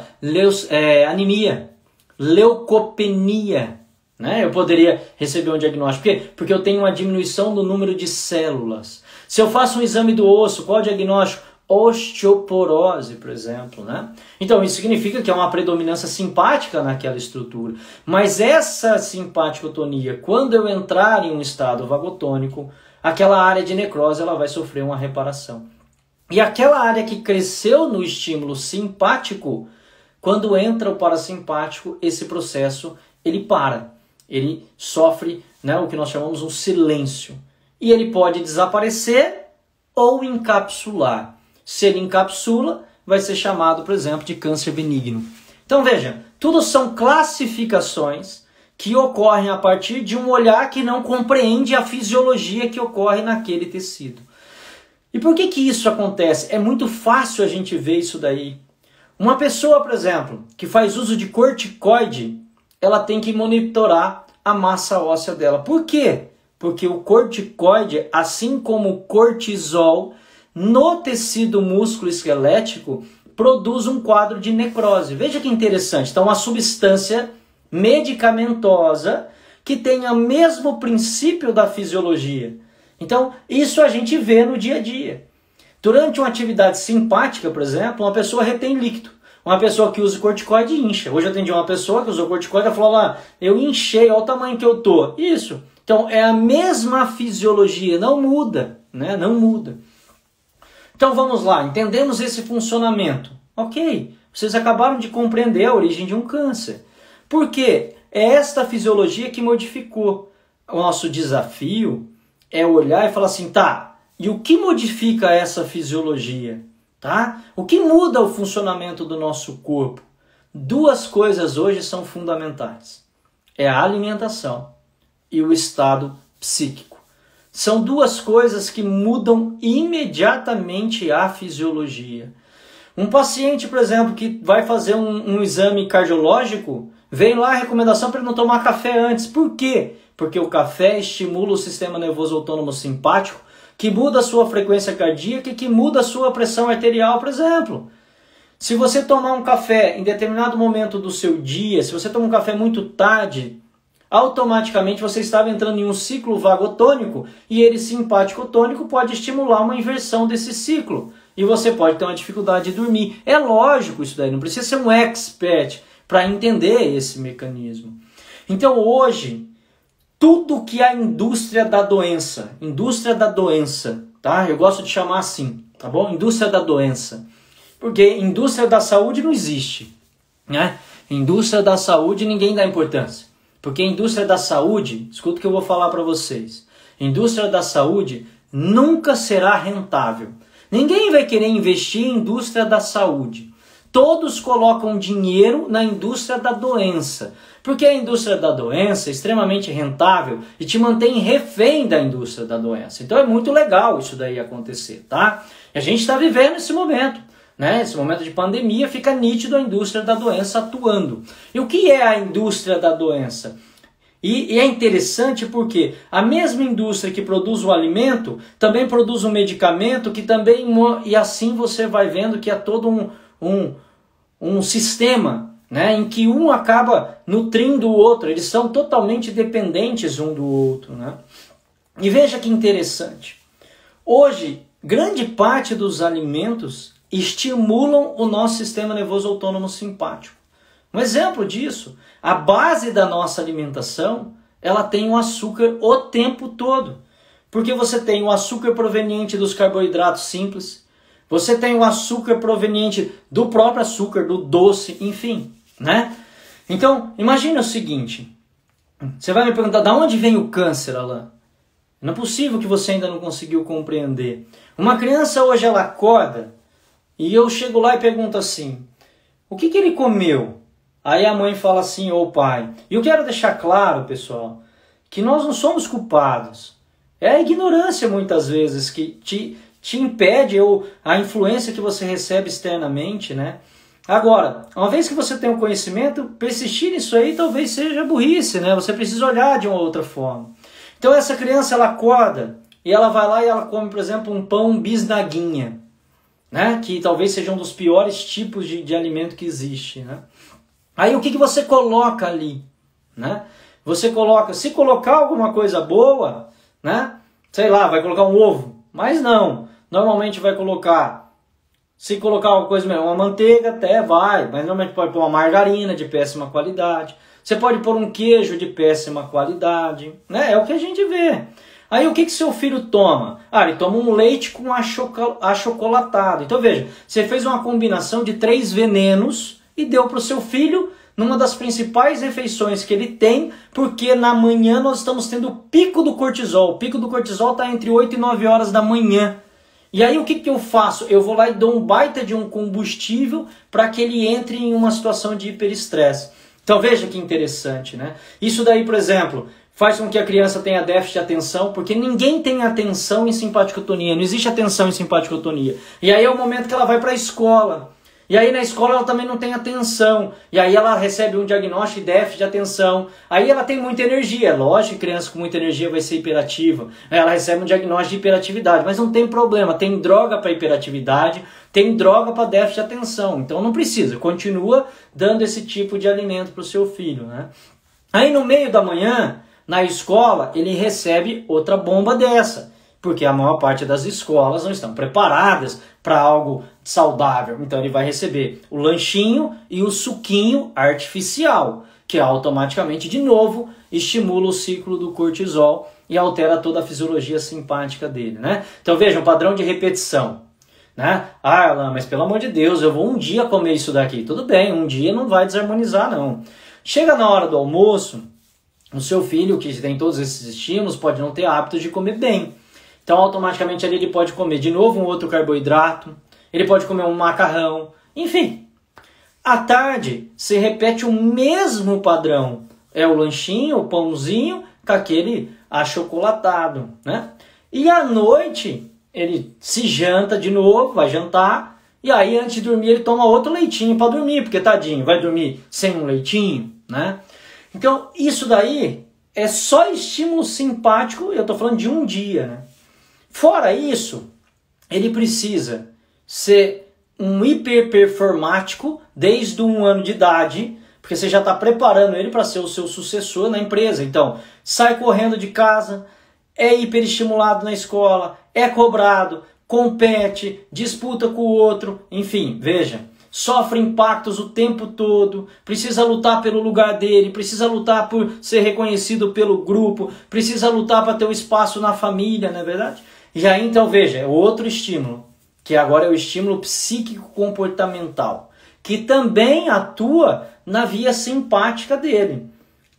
Speaker 1: Anemia, leucopenia. Né? Eu poderia receber um diagnóstico. Por quê? Porque eu tenho uma diminuição do número de células. Se eu faço um exame do osso, qual diagnóstico? Osteoporose, por exemplo, né? Então, isso significa que há uma predominância simpática naquela estrutura. Mas essa simpaticotonia, quando eu entrar em um estado vagotônico, aquela área de necrose ela vai sofrer uma reparação. E aquela área que cresceu no estímulo simpático, quando entra o parasimpático, esse processo ele para. Ele sofre, né, o que nós chamamos um silêncio. E ele pode desaparecer ou encapsular. Se ele encapsula, vai ser chamado, por exemplo, de câncer benigno. Então veja, tudo são classificações que ocorrem a partir de um olhar que não compreende a fisiologia que ocorre naquele tecido. E por que que isso acontece? É muito fácil a gente ver isso daí. Uma pessoa, por exemplo, que faz uso de corticoide, ela tem que monitorar a massa óssea dela. Por quê? Porque o corticoide, assim como o cortisol, no tecido músculo-esquelético, produz um quadro de necrose. Veja que interessante. Então, uma substância medicamentosa que tem o mesmo princípio da fisiologia. Então, isso a gente vê no dia a dia. Durante uma atividade simpática, por exemplo, uma pessoa retém líquido. Uma pessoa que usa corticoide incha. Hoje eu atendi uma pessoa que usou corticoide e falou lá, eu inchei, olha o tamanho que eu tô. Isso. Então, é a mesma fisiologia, não muda, né? Não muda. Então, vamos lá, entendemos esse funcionamento. Ok, vocês acabaram de compreender a origem de um câncer. Por quê? É esta fisiologia que modificou. O nosso desafio é olhar e falar assim, tá, e o que modifica essa fisiologia? Tá? O que muda o funcionamento do nosso corpo? Duas coisas hoje são fundamentais. É a alimentação e o estado psíquico. São duas coisas que mudam imediatamente a fisiologia. Um paciente, por exemplo, que vai fazer um exame cardiológico, vem lá a recomendação para ele não tomar café antes. Por quê? Porque o café estimula o sistema nervoso autônomo simpático, que muda a sua frequência cardíaca e que muda a sua pressão arterial, por exemplo. Se você tomar um café em determinado momento do seu dia, se você toma um café muito tarde, automaticamente você estava entrando em um ciclo vagotônico e ele simpático-tônico pode estimular uma inversão desse ciclo. E você pode ter uma dificuldade de dormir. É lógico isso daí, não precisa ser um expert para entender esse mecanismo. Então hoje, tudo que a indústria da doença, tá? Eu gosto de chamar assim, tá bom? Indústria da doença. Porque indústria da saúde não existe, né? Indústria da saúde ninguém dá importância. Porque indústria da saúde, escuta o que eu vou falar para vocês. Indústria da saúde nunca será rentável. Ninguém vai querer investir em indústria da saúde. Todos colocam dinheiro na indústria da doença. Porque a indústria da doença é extremamente rentável e te mantém refém da indústria da doença. Então é muito legal isso daí acontecer, tá? E a gente está vivendo esse momento, né? Esse momento de pandemia fica nítido a indústria da doença atuando. E o que é a indústria da doença? E é interessante porque a mesma indústria que produz o alimento também produz um medicamento que também... E assim você vai vendo que é todo um sistema, né, em que um acaba nutrindo o outro. Eles são totalmente dependentes um do outro, né? E veja que interessante. Hoje, grande parte dos alimentos estimulam o nosso sistema nervoso autônomo simpático. Um exemplo disso, a base da nossa alimentação, ela tem o açúcar o tempo todo. Porque você tem o açúcar proveniente dos carboidratos simples, você tem o açúcar proveniente do próprio açúcar, do doce, enfim, né? Então, imagine o seguinte, você vai me perguntar, de onde vem o câncer, Alain? Não é possível que você ainda não conseguiu compreender. Uma criança hoje, ela acorda, e eu chego lá e pergunto assim, o que ele comeu? Aí a mãe fala assim, ou o pai. E eu quero deixar claro, pessoal, que nós não somos culpados. É a ignorância, muitas vezes, que te impede, ou a influência que você recebe externamente, né? Agora, uma vez que você tem o conhecimento, persistir nisso aí talvez seja burrice, né? Você precisa olhar de uma outra forma. Então essa criança, ela acorda e ela vai lá e ela come, por exemplo, um pão bisnaguinha, né? Que talvez seja um dos piores tipos de alimento que existe, né? Aí o que você coloca ali, né? Você coloca, se colocar alguma coisa boa, né? Sei lá, vai colocar um ovo, mas não. Normalmente vai colocar, se colocar alguma coisa melhor, uma manteiga até vai, mas normalmente pode pôr uma margarina de péssima qualidade. Você pode pôr um queijo de péssima qualidade, né? É o que a gente vê. Aí o que seu filho toma? Ah, ele toma um leite com achocolatado. Então veja, você fez uma combinação de 3 venenos e deu para o seu filho numa das principais refeições que ele tem, porque na manhã nós estamos tendo o pico do cortisol. O pico do cortisol está entre 8 e 9 horas da manhã. E aí o que eu faço? Eu vou lá e dou um baita de um combustível para que ele entre em uma situação de hiperestresse. Então veja que interessante, né? Isso daí, por exemplo, faz com que a criança tenha déficit de atenção, porque ninguém tem atenção em simpaticotonia, não existe atenção em simpaticotonia. E aí é o momento que ela vai para a escola. E aí na escola ela também não tem atenção. E aí ela recebe um diagnóstico de déficit de atenção. Aí ela tem muita energia. Lógico que criança com muita energia vai ser hiperativa. Ela recebe um diagnóstico de hiperatividade. Mas não tem problema. Tem droga para hiperatividade. Tem droga para déficit de atenção. Então não precisa. Continua dando esse tipo de alimento para o seu filho, né? Aí no meio da manhã, na escola, ele recebe outra bomba dessa. Porque a maior parte das escolas não estão preparadas para algo saudável. Então ele vai receber o lanchinho e o suquinho artificial, que automaticamente, de novo, estimula o ciclo do cortisol e altera toda a fisiologia simpática dele, né? Então veja, um padrão de repetição, né? Ah, Alan, mas pelo amor de Deus, eu vou um dia comer isso daqui. Tudo bem, um dia não vai desarmonizar, não. Chega na hora do almoço, o seu filho, que tem todos esses estímulos, pode não ter hábito de comer bem. Então, automaticamente, ali ele pode comer de novo um outro carboidrato, ele pode comer um macarrão, enfim. À tarde, se repete o mesmo padrão. É o lanchinho, o pãozinho, com aquele achocolatado, né? E à noite, ele se janta de novo, vai jantar, e aí, antes de dormir, ele toma outro leitinho para dormir, porque, tadinho, vai dormir sem um leitinho, né? Então, isso daí é só estímulo simpático, eu estou falando de um dia, né? Fora isso, ele precisa ser um hiperperformático desde 1 ano de idade, porque você já está preparando ele para ser o seu sucessor na empresa. Então, sai correndo de casa, é hiperestimulado na escola, é cobrado, compete, disputa com o outro, enfim, veja, sofre impactos o tempo todo, precisa lutar pelo lugar dele, precisa lutar por ser reconhecido pelo grupo, precisa lutar para ter um espaço na família, não é verdade? E aí, então, veja, é outro estímulo, que agora é o estímulo psíquico-comportamental, que também atua na via simpática dele.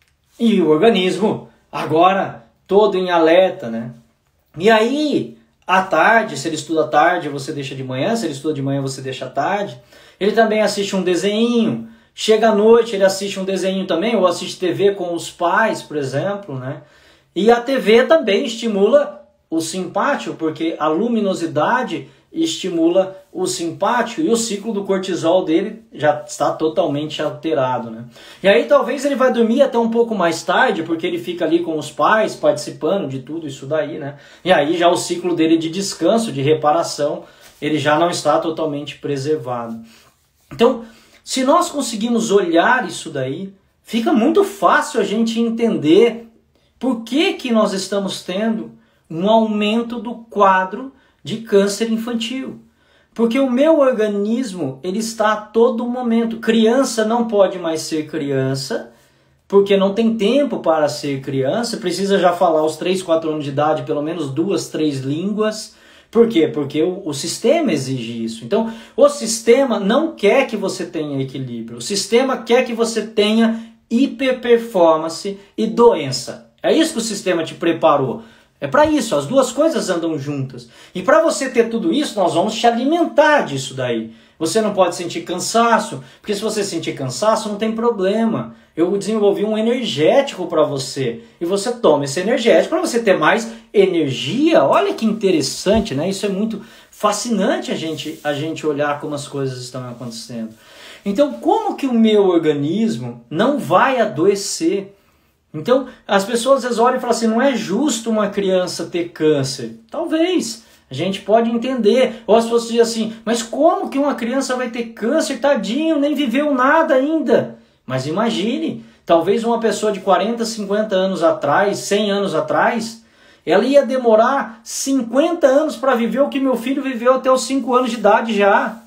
Speaker 1: E o organismo, agora, todo em alerta, né? E aí, à tarde, se ele estuda à tarde, você deixa de manhã, se ele estuda de manhã, você deixa à tarde. Ele também assiste um desenho, chega à noite, ele assiste um desenho também, ou assiste TV com os pais, por exemplo, né? E a TV também estimula o simpático, porque a luminosidade estimula o simpático e o ciclo do cortisol dele já está totalmente alterado, né? E aí talvez ele vai dormir até um pouco mais tarde, porque ele fica ali com os pais, participando de tudo isso daí, né? E aí já o ciclo dele de descanso, de reparação, ele já não está totalmente preservado. Então, se nós conseguimos olhar isso daí, fica muito fácil a gente entender por que nós estamos tendo um aumento do quadro de câncer infantil. Porque o meu organismo, ele está a todo momento. Criança não pode mais ser criança, porque não tem tempo para ser criança, precisa já falar aos 3, 4 anos de idade, pelo menos 2, 3 línguas. Por quê? Porque o sistema exige isso. Então, o sistema não quer que você tenha equilíbrio. O sistema quer que você tenha hiperperformance e doença. É isso que o sistema te preparou. É para isso, as duas coisas andam juntas. E para você ter tudo isso, nós vamos te alimentar disso daí. Você não pode sentir cansaço, porque se você sentir cansaço, não tem problema. Eu desenvolvi um energético para você. E você toma esse energético para você ter mais energia. Olha que interessante, né? Isso é muito fascinante a gente olhar como as coisas estão acontecendo. Então, como que o meu organismo não vai adoecer? Então, as pessoas às vezes olham e falam assim, não é justo uma criança ter câncer. Talvez, a gente pode entender. Ou as pessoas dizem assim, mas como que uma criança vai ter câncer? Tadinho, nem viveu nada ainda. Mas imagine, talvez uma pessoa de 40, 50 anos atrás, 100 anos atrás, ela ia demorar 50 anos para viver o que meu filho viveu até os 5 anos de idade já.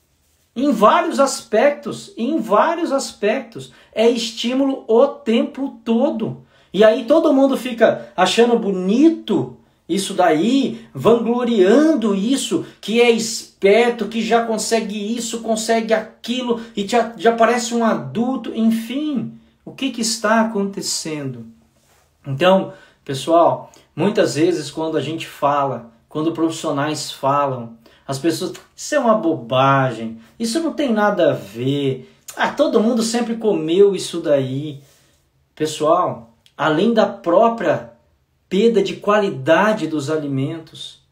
Speaker 1: Em vários aspectos, é estímulo o tempo todo. E aí todo mundo fica achando bonito isso daí, vangloriando isso, que é esperto, que já consegue isso, consegue aquilo, e já parece um adulto, enfim. O que está acontecendo? Então, pessoal, muitas vezes quando a gente fala, quando profissionais falam, as pessoas, isso é uma bobagem, isso não tem nada a ver, todo mundo sempre comeu isso daí. Pessoal, além da própria perda de qualidade dos alimentos.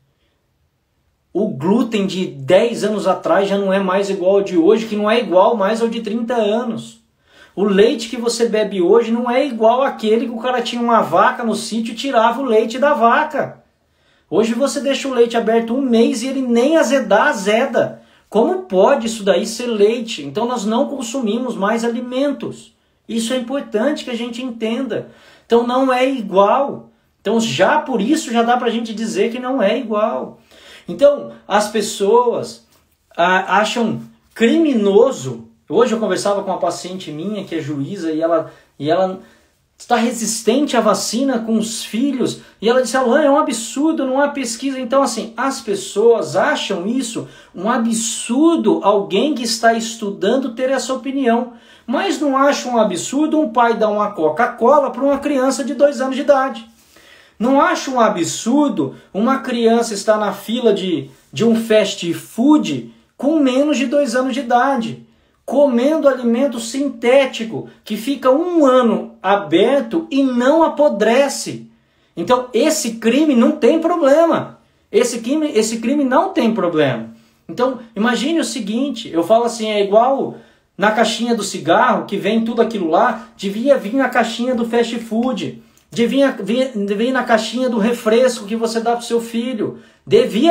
Speaker 1: O glúten de 10 anos atrás já não é mais igual ao de hoje, que não é igual mais ao de 30 anos. O leite que você bebe hoje não é igual àquele que o cara tinha uma vaca no sítio e tirava o leite da vaca. Hoje você deixa o leite aberto um mês e ele nem azeda. Como pode isso daí ser leite? Então nós não consumimos mais alimentos. Isso é importante que a gente entenda. Então não é igual. Então já por isso já dá para a gente dizer que não é igual. Então as pessoas acham criminoso. Hoje eu conversava com uma paciente minha que é juíza e ela está resistente à vacina com os filhos. E ela disse, Alan, é um absurdo, não há pesquisa. Então assim, as pessoas acham isso um absurdo alguém que está estudando ter essa opinião. Mas não acham um absurdo um pai dar uma Coca-Cola para uma criança de 2 anos de idade. Não acham um absurdo uma criança estar na fila de um fast food com menos de 2 anos de idade, comendo alimento sintético que fica 1 ano aberto e não apodrece. Então esse crime não tem problema. Esse crime não tem problema. Então imagine o seguinte, eu falo assim, é igual na caixinha do cigarro, que vem tudo aquilo lá, devia vir na caixinha do fast food, devia vir na caixinha do refresco que você dá para o seu filho, devia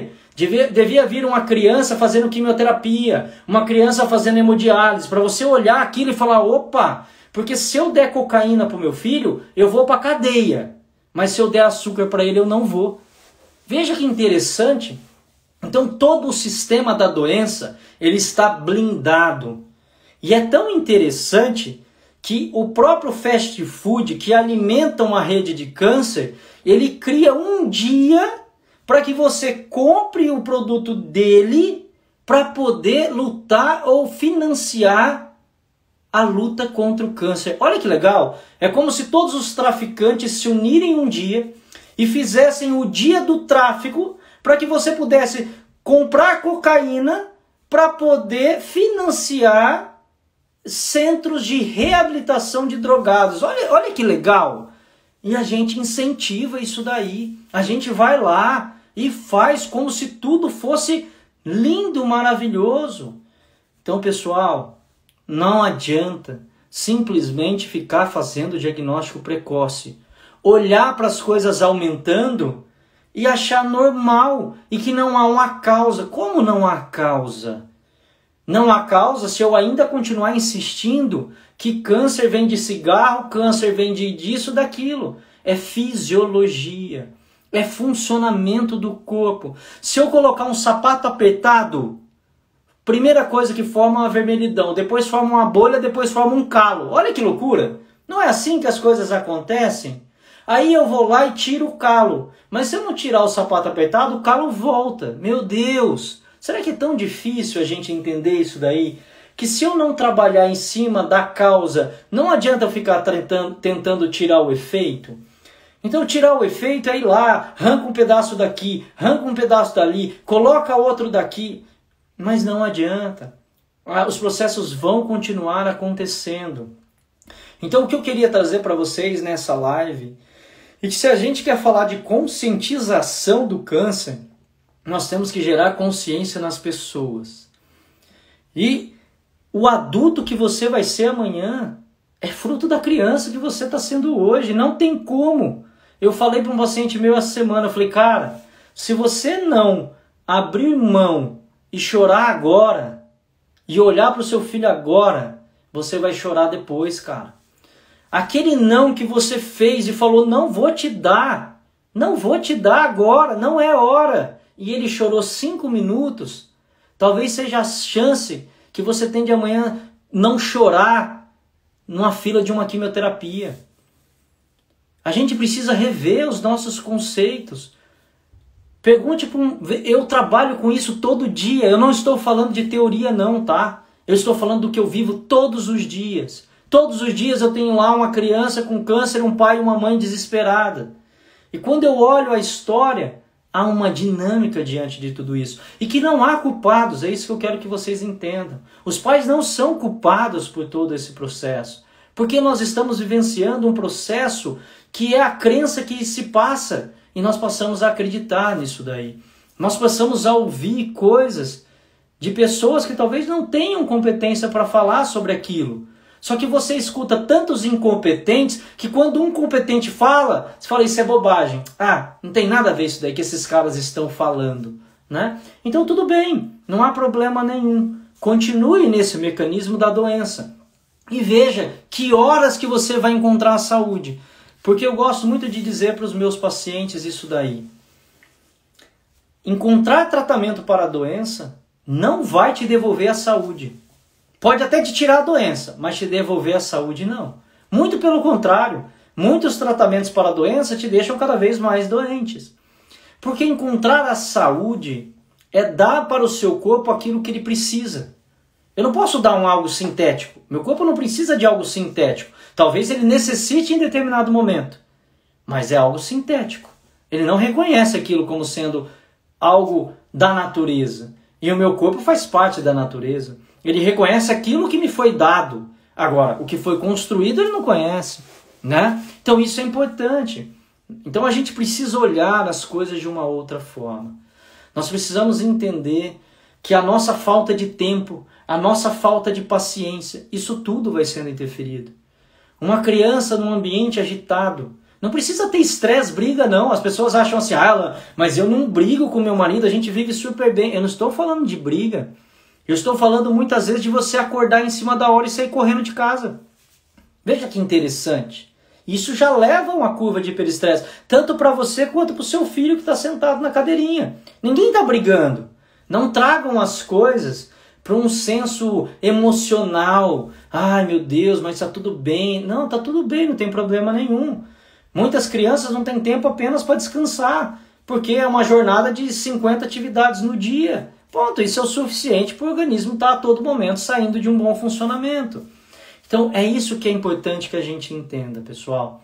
Speaker 1: vir uma criança fazendo quimioterapia, uma criança fazendo hemodiálise, para você olhar aquilo e falar, opa, porque se eu der cocaína para o meu filho, eu vou para a cadeia, mas se eu der açúcar para ele, eu não vou. Veja que interessante. Então todo o sistema da doença, ele está blindado. E é tão interessante que o próprio fast food, que alimenta uma rede de câncer, ele cria um dia para que você compre o produto dele para poder lutar ou financiar a luta contra o câncer. Olha que legal! É como se todos os traficantes se unirem um dia e fizessem o dia do tráfico para que você pudesse comprar cocaína para poder financiar centros de reabilitação de drogados. Olha que legal! E a gente incentiva isso daí. A gente vai lá e faz como se tudo fosse lindo, maravilhoso. Então, pessoal, não adianta simplesmente ficar fazendo diagnóstico precoce. Olhar para as coisas aumentando e achar normal e que não há uma causa. Como não há causa? Não há causa se eu ainda continuar insistindo que câncer vem de cigarro, câncer vem disso, daquilo. É fisiologia, é funcionamento do corpo. Se eu colocar um sapato apertado, primeira coisa que forma uma vermelhidão, depois forma uma bolha, depois forma um calo. Olha que loucura! Não é assim que as coisas acontecem? Aí eu vou lá e tiro o calo. Mas se eu não tirar o sapato apertado, o calo volta. Meu Deus! Será que é tão difícil a gente entender isso daí? Que se eu não trabalhar em cima da causa, não adianta eu ficar tentando tirar o efeito? Então tirar o efeito é ir lá, arranca um pedaço daqui, arranca um pedaço dali, coloca outro daqui. Mas não adianta. Os processos vão continuar acontecendo. Então o que eu queria trazer para vocês nessa live é que se a gente quer falar de conscientização do câncer, nós temos que gerar consciência nas pessoas. E o adulto que você vai ser amanhã é fruto da criança que você está sendo hoje. Não tem como. Eu falei para um paciente meu essa semana, eu falei, cara, se você não abrir mão e chorar agora, e olhar para o seu filho agora, você vai chorar depois, cara. Aquele não que você fez e falou, não vou te dar agora, não é hora. E ele chorou 5 minutos, talvez seja a chance que você tem de amanhã não chorar numa fila de uma quimioterapia. A gente precisa rever os nossos conceitos. Pergunte para eu trabalho com isso todo dia, eu não estou falando de teoria não, tá? Eu estou falando do que eu vivo todos os dias. Todos os dias eu tenho lá uma criança com câncer, um pai e uma mãe desesperada. E quando eu olho a história, há uma dinâmica diante de tudo isso. E que não há culpados, é isso que eu quero que vocês entendam. Os pais não são culpados por todo esse processo. Porque nós estamos vivenciando um processo que é a crença que se passa e nós passamos a acreditar nisso daí. Nós passamos a ouvir coisas de pessoas que talvez não tenham competência para falar sobre aquilo. Só que você escuta tantos incompetentes que quando um competente fala, você fala, isso é bobagem. Ah, não tem nada a ver isso daí que esses caras estão falando, né? Então tudo bem, não há problema nenhum. Continue nesse mecanismo da doença. E veja que horas que você vai encontrar a saúde. Porque eu gosto muito de dizer para os meus pacientes isso daí. Encontrar tratamento para a doença não vai te devolver a saúde. Pode até te tirar a doença, mas te devolver a saúde não. Muito pelo contrário, muitos tratamentos para a doença te deixam cada vez mais doentes. Porque encontrar a saúde é dar para o seu corpo aquilo que ele precisa. Eu não posso dar algo sintético. Meu corpo não precisa de algo sintético. Talvez ele necessite em determinado momento, mas é algo sintético. Ele não reconhece aquilo como sendo algo da natureza. E o meu corpo faz parte da natureza. Ele reconhece aquilo que me foi dado. Agora, o que foi construído ele não conhece, né? Então isso é importante. Então a gente precisa olhar as coisas de uma outra forma. Nós precisamos entender que a nossa falta de tempo, a nossa falta de paciência, isso tudo vai sendo interferido. Uma criança num ambiente agitado, não precisa ter estresse, briga não. As pessoas acham assim, mas eu não brigo com meu marido, a gente vive super bem. Eu não estou falando de briga. Eu estou falando muitas vezes de você acordar em cima da hora e sair correndo de casa. Veja que interessante. Isso já leva a uma curva de hiperestresse, tanto para você quanto para o seu filho que está sentado na cadeirinha. Ninguém está brigando. Não tragam as coisas para um senso emocional. Ai meu Deus, mas está tudo bem. Não, está tudo bem, não tem problema nenhum. Muitas crianças não têm tempo apenas para descansar, porque é uma jornada de 50 atividades no dia. Ponto, isso é o suficiente para o organismo estar a todo momento saindo de um bom funcionamento. Então é isso que é importante que a gente entenda, pessoal.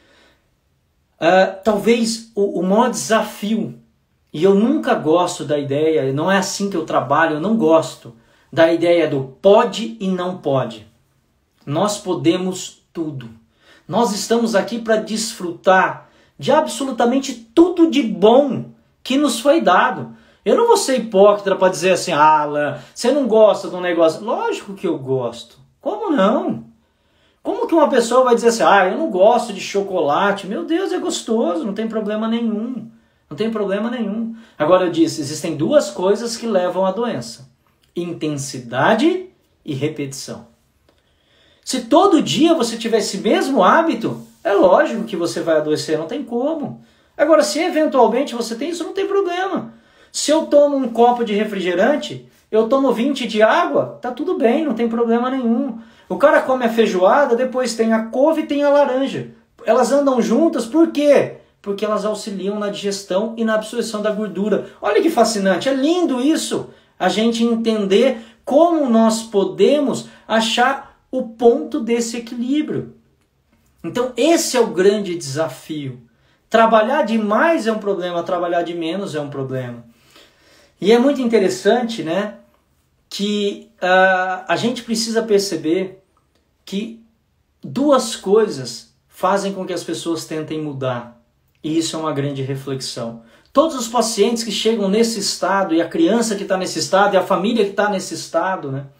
Speaker 1: Talvez o maior desafio, e eu nunca gosto da ideia, não é assim que eu trabalho, eu não gosto da ideia do pode e não pode. Nós podemos tudo. Nós estamos aqui para desfrutar de absolutamente tudo de bom que nos foi dado. Eu não vou ser hipócrita para dizer assim, Alan, você não gosta de um negócio. Lógico que eu gosto. Como não? Como que uma pessoa vai dizer assim, eu não gosto de chocolate. Meu Deus, é gostoso, não tem problema nenhum. Não tem problema nenhum. Agora eu disse, existem duas coisas que levam à doença. Intensidade e repetição. Se todo dia você tiver esse mesmo hábito, é lógico que você vai adoecer, não tem como. Agora, se eventualmente você tem isso, não tem problema. Se eu tomo um copo de refrigerante, eu tomo 20 de água, tá tudo bem, não tem problema nenhum. O cara come a feijoada, depois tem a couve e tem a laranja. Elas andam juntas, por quê? Porque elas auxiliam na digestão e na absorção da gordura. Olha que fascinante, é lindo isso. A gente entender como nós podemos achar o ponto desse equilíbrio. Então esse é o grande desafio. Trabalhar demais é um problema, trabalhar de menos é um problema. E é muito interessante, né, que a gente precisa perceber que duas coisas fazem com que as pessoas tentem mudar. E isso é uma grande reflexão. Todos os pacientes que chegam nesse estado, e a criança que está nesse estado, e a família que está nesse estado, né,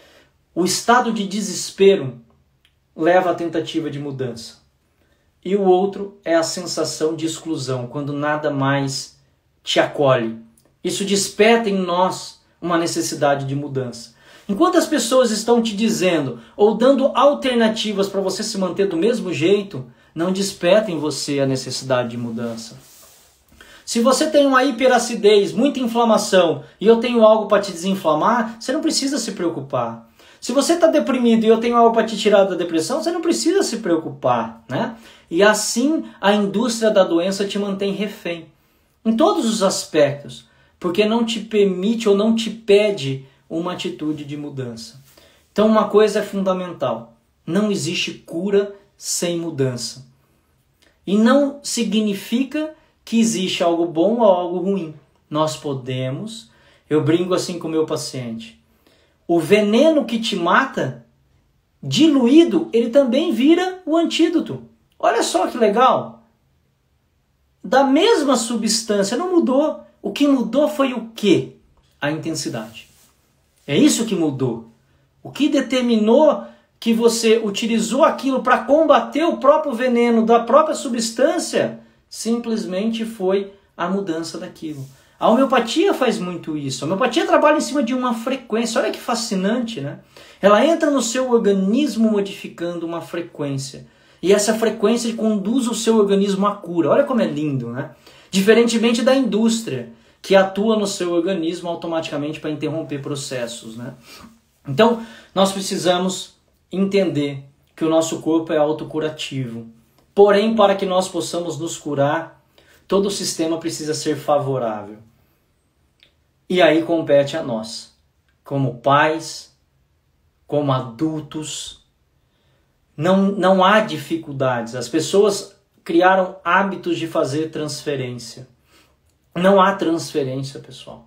Speaker 1: o estado de desespero leva à tentativa de mudança. E o outro é a sensação de exclusão, quando nada mais te acolhe. Isso desperta em nós uma necessidade de mudança. Enquanto as pessoas estão te dizendo ou dando alternativas para você se manter do mesmo jeito, não desperta em você a necessidade de mudança. Se você tem uma hiperacidez, muita inflamação, e eu tenho algo para te desinflamar, você não precisa se preocupar. Se você está deprimido e eu tenho algo para te tirar da depressão, você não precisa se preocupar, né? E assim a indústria da doença te mantém refém. Em todos os aspectos. Porque não te permite ou não te pede uma atitude de mudança. Então uma coisa é fundamental. Não existe cura sem mudança. E não significa que existe algo bom ou algo ruim. Nós podemos, eu brinco assim com o meu paciente, o veneno que te mata diluído, ele também vira o antídoto. Olha só que legal. Da mesma substância, não mudou. O que mudou foi o quê? A intensidade. É isso que mudou. O que determinou que você utilizou aquilo para combater o próprio veneno da própria substância, simplesmente foi a mudança daquilo. A homeopatia faz muito isso. A homeopatia trabalha em cima de uma frequência. Olha que fascinante, né? Ela entra no seu organismo modificando uma frequência. E essa frequência conduz o seu organismo à cura. Olha como é lindo, né? Diferentemente da indústria, que atua no seu organismo automaticamente para interromper processos, né? Então, nós precisamos entender que o nosso corpo é autocurativo. Porém, para que nós possamos nos curar, todo o sistema precisa ser favorável. E aí compete a nós, como pais, como adultos. Não há dificuldades. As pessoas criaram hábitos de fazer transferência. Não há transferência, pessoal.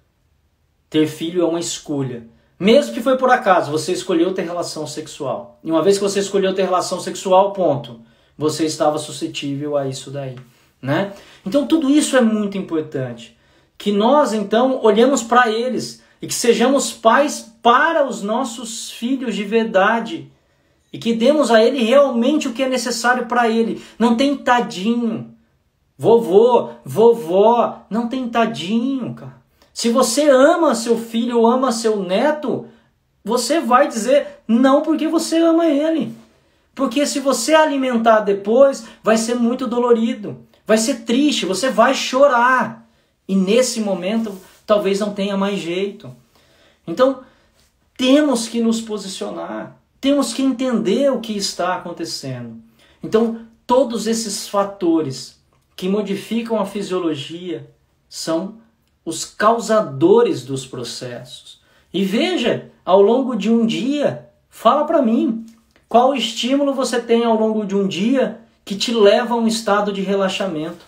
Speaker 1: Ter filho é uma escolha. Mesmo que foi por acaso, você escolheu ter relação sexual. E uma vez que você escolheu ter relação sexual, ponto. Você estava suscetível a isso daí, né? Então tudo isso é muito importante. Que nós, então, olhemos para eles e que sejamos pais para os nossos filhos de verdade. E que demos a ele realmente o que é necessário para ele. Não tem tadinho. Vovô, vovó, não tem tadinho, cara. Se você ama seu filho ou ama seu neto, você vai dizer não porque você ama ele. Porque se você alimentar depois, vai ser muito dolorido. Vai ser triste, você vai chorar. E nesse momento, talvez não tenha mais jeito. Então, temos que nos posicionar. Temos que entender o que está acontecendo. Então, todos esses fatores que modificam a fisiologia são os causadores dos processos. E veja, ao longo de um dia, fala para mim, qual estímulo você tem ao longo de um dia que te leva a um estado de relaxamento?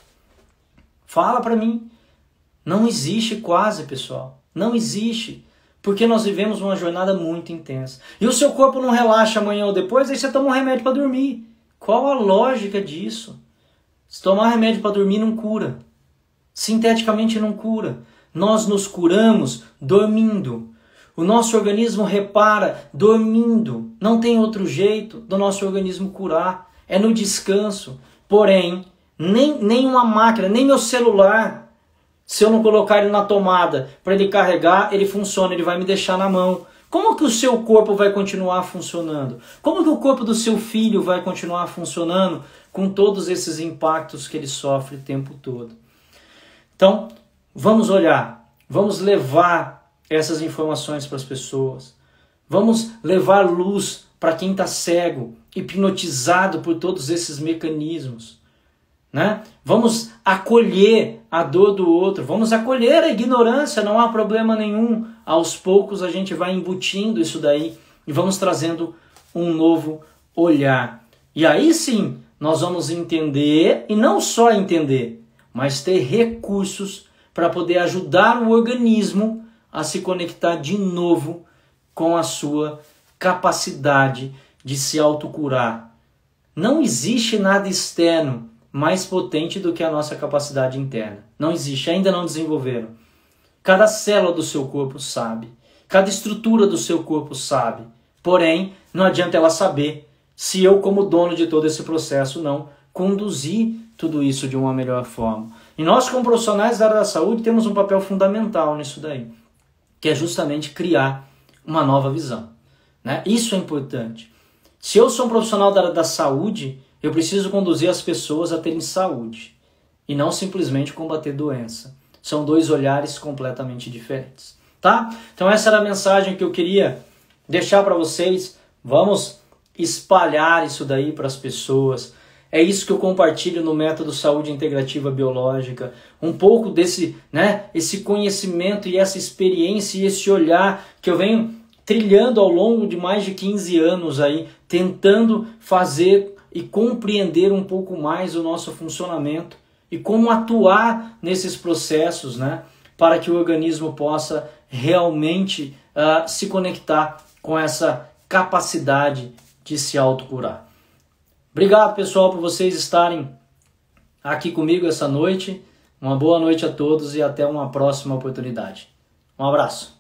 Speaker 1: Fala para mim. Não existe quase, pessoal. Não existe. Porque nós vivemos uma jornada muito intensa. E o seu corpo não relaxa amanhã ou depois, aí você toma um remédio para dormir. Qual a lógica disso? Se tomar remédio para dormir não cura. Sinteticamente não cura. Nós nos curamos dormindo. O nosso organismo repara dormindo. Não tem outro jeito do nosso organismo curar. É no descanso. Porém, nem uma máquina, nem meu celular, se eu não colocar ele na tomada para ele carregar, ele funciona, ele vai me deixar na mão. Como que o seu corpo vai continuar funcionando? Como que o corpo do seu filho vai continuar funcionando com todos esses impactos que ele sofre o tempo todo? Então, vamos olhar, vamos levar essas informações para as pessoas. Vamos levar luz para quem está cego, hipnotizado por todos esses mecanismos. Né? Vamos acolher a dor do outro, vamos acolher a ignorância, não há problema nenhum. Aos poucos a gente vai embutindo isso daí e vamos trazendo um novo olhar. E aí sim, nós vamos entender, e não só entender, mas ter recursos para poder ajudar o organismo a se conectar de novo com a sua capacidade de se autocurar. Não existe nada externo mais potente do que a nossa capacidade interna. Não existe, ainda não desenvolveram. Cada célula do seu corpo sabe. Cada estrutura do seu corpo sabe. Porém, não adianta ela saber se eu, como dono de todo esse processo, não conduzir tudo isso de uma melhor forma. E nós, como profissionais da área da saúde, temos um papel fundamental nisso daí, que é justamente criar uma nova visão. Né? Isso é importante. Se eu sou um profissional da área da saúde, eu preciso conduzir as pessoas a terem saúde e não simplesmente combater doença. São dois olhares completamente diferentes, tá? Então essa era a mensagem que eu queria deixar para vocês. Vamos espalhar isso daí para as pessoas. É isso que eu compartilho no método Saúde Integrativa Biológica. Um pouco desse, né, esse conhecimento e essa experiência e esse olhar que eu venho trilhando ao longo de mais de 15 anos aí, tentando fazer e compreender um pouco mais o nosso funcionamento e como atuar nesses processos, né, para que o organismo possa realmente se conectar com essa capacidade de se autocurar. Obrigado, pessoal, por vocês estarem aqui comigo essa noite. Uma boa noite a todos e até uma próxima oportunidade. Um abraço.